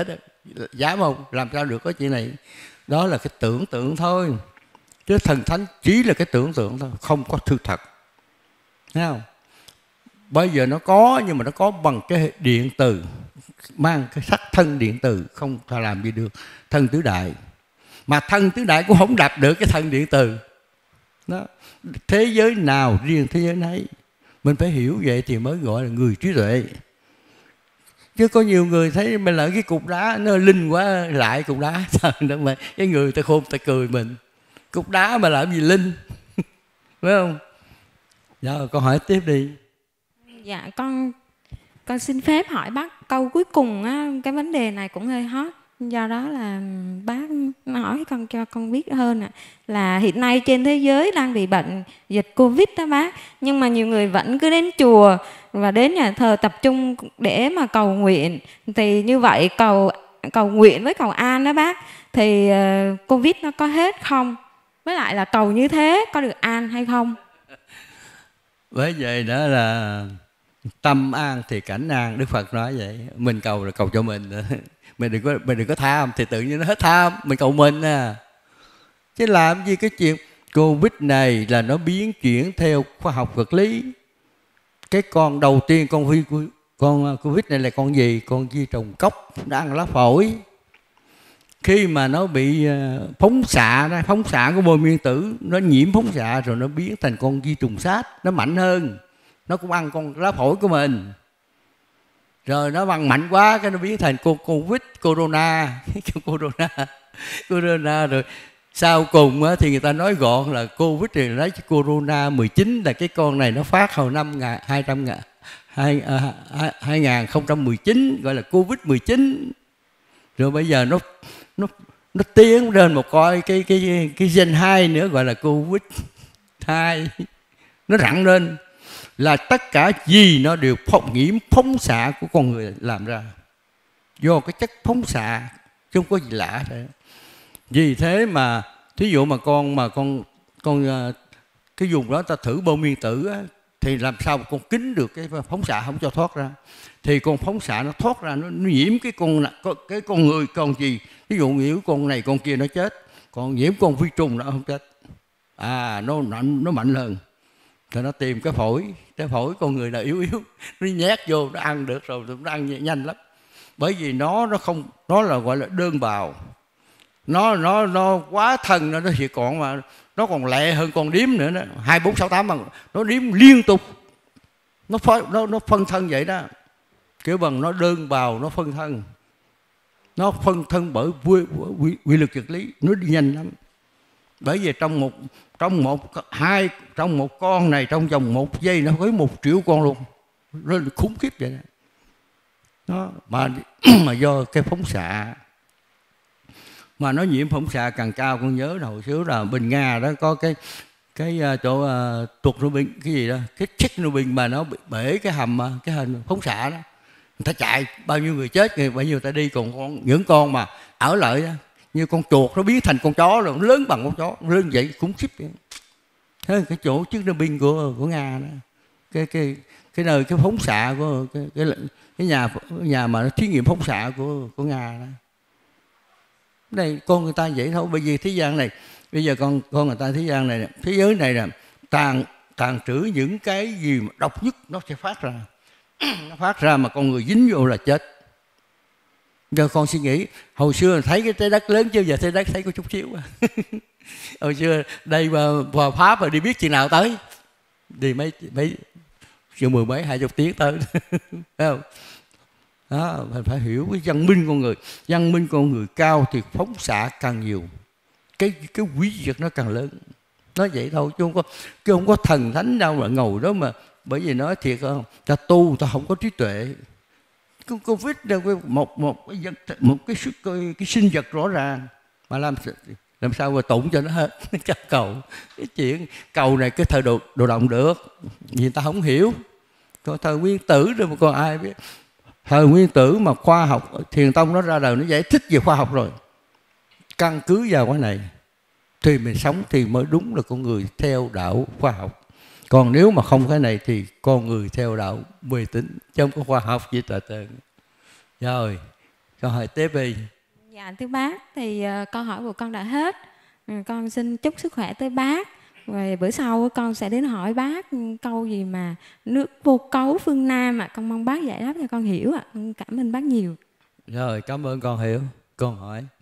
Dám không? Làm sao được có chuyện này? Đó là cái tưởng tượng thôi, chứ thần thánh chỉ là cái tưởng tượng thôi, không có sự thật. Thấy không? Bây giờ nó có, nhưng mà nó có bằng cái điện từ, mang cái sắc thân điện từ, không thể làm gì được thân tứ đại. Mà thân tứ đại cũng không đập được cái thân điện từ. Đó. Thế giới nào riêng thế giới nấy. Mình phải hiểu vậy thì mới gọi là người trí tuệ. Chứ có nhiều người thấy mình là cái cục đá, nó linh quá lại cục đá. Sao đó mà cái người ta khôn ta cười mình. Cục đá mà làm gì linh. Phải không? Dạ, con hỏi tiếp đi. Dạ, con con xin phép hỏi bác câu cuối cùng á, cái vấn đề này cũng hơi hot, do đó là bác hỏi con cho con biết hơn ạ. À, là hiện nay trên thế giới đang bị bệnh dịch Covid đó bác, nhưng mà nhiều người vẫn cứ đến chùa và đến nhà thờ tập trung để mà cầu nguyện. Thì như vậy cầu cầu nguyện với cầu an đó bác, thì uh, Covid nó có hết không? Với lại là cầu như thế có được an hay không? Bởi vậy đó là tâm an thì cảnh an. Đức Phật nói vậy. Mình cầu là cầu cho mình. Mình đừng có mình đừng có tham thì tự nhiên nó hết tham. Mình cầu mình à. Chứ làm gì cái chuyện Covid này là nó biến chuyển theo khoa học vật lý. Cái con đầu tiên con vi con Covid này là con gì? Con vi trùng cốc, nó ăn lá phổi. Khi mà nó bị phóng xạ, phóng xạ của bom nguyên tử, nó nhiễm phóng xạ rồi nó biến thành con vi trùng sát, nó mạnh hơn. Nó cũng ăn con lá phổi của mình. Rồi nó bằng mạnh quá, cái nó biến thành con Covid, Corona. Corona. Corona rồi. Sau cùng thì người ta nói gọn là Covid thì lấy Corona mười chín là cái con này nó phát hồi năm hai không một chín, gọi là Covid mười chín. Rồi bây giờ nó nó nó tiến lên một coi cái cái cái gen hai nữa, gọi là Covid hai. Nó rặn lên là tất cả gì nó đều phóng nhiễm phóng xạ của con người làm ra, do cái chất phóng xạ, chứ không có gì lạ thế. Vì thế mà thí dụ mà con mà con con cái vùng đó ta thử bom nguyên tử á, thì làm sao mà con kín được cái phóng xạ không cho thoát ra. Thì con phóng xạ nó thoát ra, nó, nó nhiễm cái con cái con người con gì. Ví dụ nhiễm con này con kia nó chết, còn nhiễm con vi trùng nó không chết. À, nó nó, nó mạnh hơn. Thì nó tìm cái phổi, cái phổi con người là yếu yếu, nó nhét vô nó ăn được rồi, nó ăn nhanh lắm. Bởi vì nó nó không, nó là gọi là đơn bào. Nó nó nó quá thân nó nó chỉ còn mà nó còn lẹ hơn con điếm nữa đó, hai bốn sáu tám mà nó điếm liên tục. Nó nó nó phân thân vậy đó. Kiểu bằng nó đơn bào, nó phân thân. Nó phân thân bởi quy, quy, quy lực vật lý, nó đi nhanh lắm. Bởi vì trong một trong một hai trong một con này trong vòng một giây nó có một triệu con luôn, nó khủng khiếp vậy đó. Nó mà mà do cái phóng xạ, mà nó nhiễm phóng xạ càng cao. Con nhớ hồi xưa là bên Nga đó có cái cái chỗ uh, tuột Rubin cái gì đó, cái Chernobyl mà nó bị bể cái hầm cái hình phóng xạ đó, người ta chạy bao nhiêu người chết, người bao nhiêu người ta đi, còn con, những con mà ở lại đó, như con chuột nó biến thành con chó rồi, nó lớn bằng con chó, nó lớn vậy khủng khiếp vậy. Thế cái chỗ Chernobyl của của Nga đó, cái cái cái nơi cái phóng xạ của cái cái, cái nhà cái nhà mà nó thí nghiệm phóng xạ của của Nga đó. Đây con người ta vậy thôi. Bởi vì thế gian này bây giờ con con người ta thế gian này, thế giới này là tàn tàn trữ những cái gì mà độc nhất nó sẽ phát ra. Nó phát ra mà con người dính vô là chết. Giờ con suy nghĩ hồi xưa thấy cái trái đất lớn chứ giờ trái đất thấy có chút xíu. Hồi xưa đây vào, vào Pháp rồi đi biết chừng nào tới, đi mấy mấy chừng mười mấy hai chục tiếng tới. Thấy không? Đó, mình phải hiểu cái văn minh con người. Văn minh con người cao thì phóng xạ càng nhiều, cái cái quý vật nó càng lớn. Nói vậy thôi chứ không có chứ không có thần thánh đâu mà ngồi đó mà. Bởi vì nói thiệt không, ta tu ta không có trí tuệ. Cái Covid là một một cái một cái, cái, cái sinh vật rõ ràng mà làm làm sao mà tụng cho nó hết. Các cầu cái chuyện cầu này cái thời đồ đồ động được vì người ta không hiểu. Còn thời nguyên tử rồi mà còn ai biết. Thời nguyên tử mà khoa học Thiền Tông nó ra đời nó giải thích về khoa học rồi, căn cứ vào cái này thì mình sống thì mới đúng là con người theo đạo khoa học. Còn nếu mà không cái này thì con người theo đạo mê tín, chứ không có khoa học gì tờ tờ. Rồi câu hỏi tiếp đi. Dạ thưa bác, thì uh, câu hỏi của con đã hết. Ừ, con xin chúc sức khỏe tới bác. Rồi bữa sau con sẽ đến hỏi bác câu gì mà nước vô cấu phương Nam ạ. À. Con mong bác giải đáp cho con hiểu ạ. À. Con cảm ơn bác nhiều. Rồi, cảm ơn con hiểu. Con hỏi.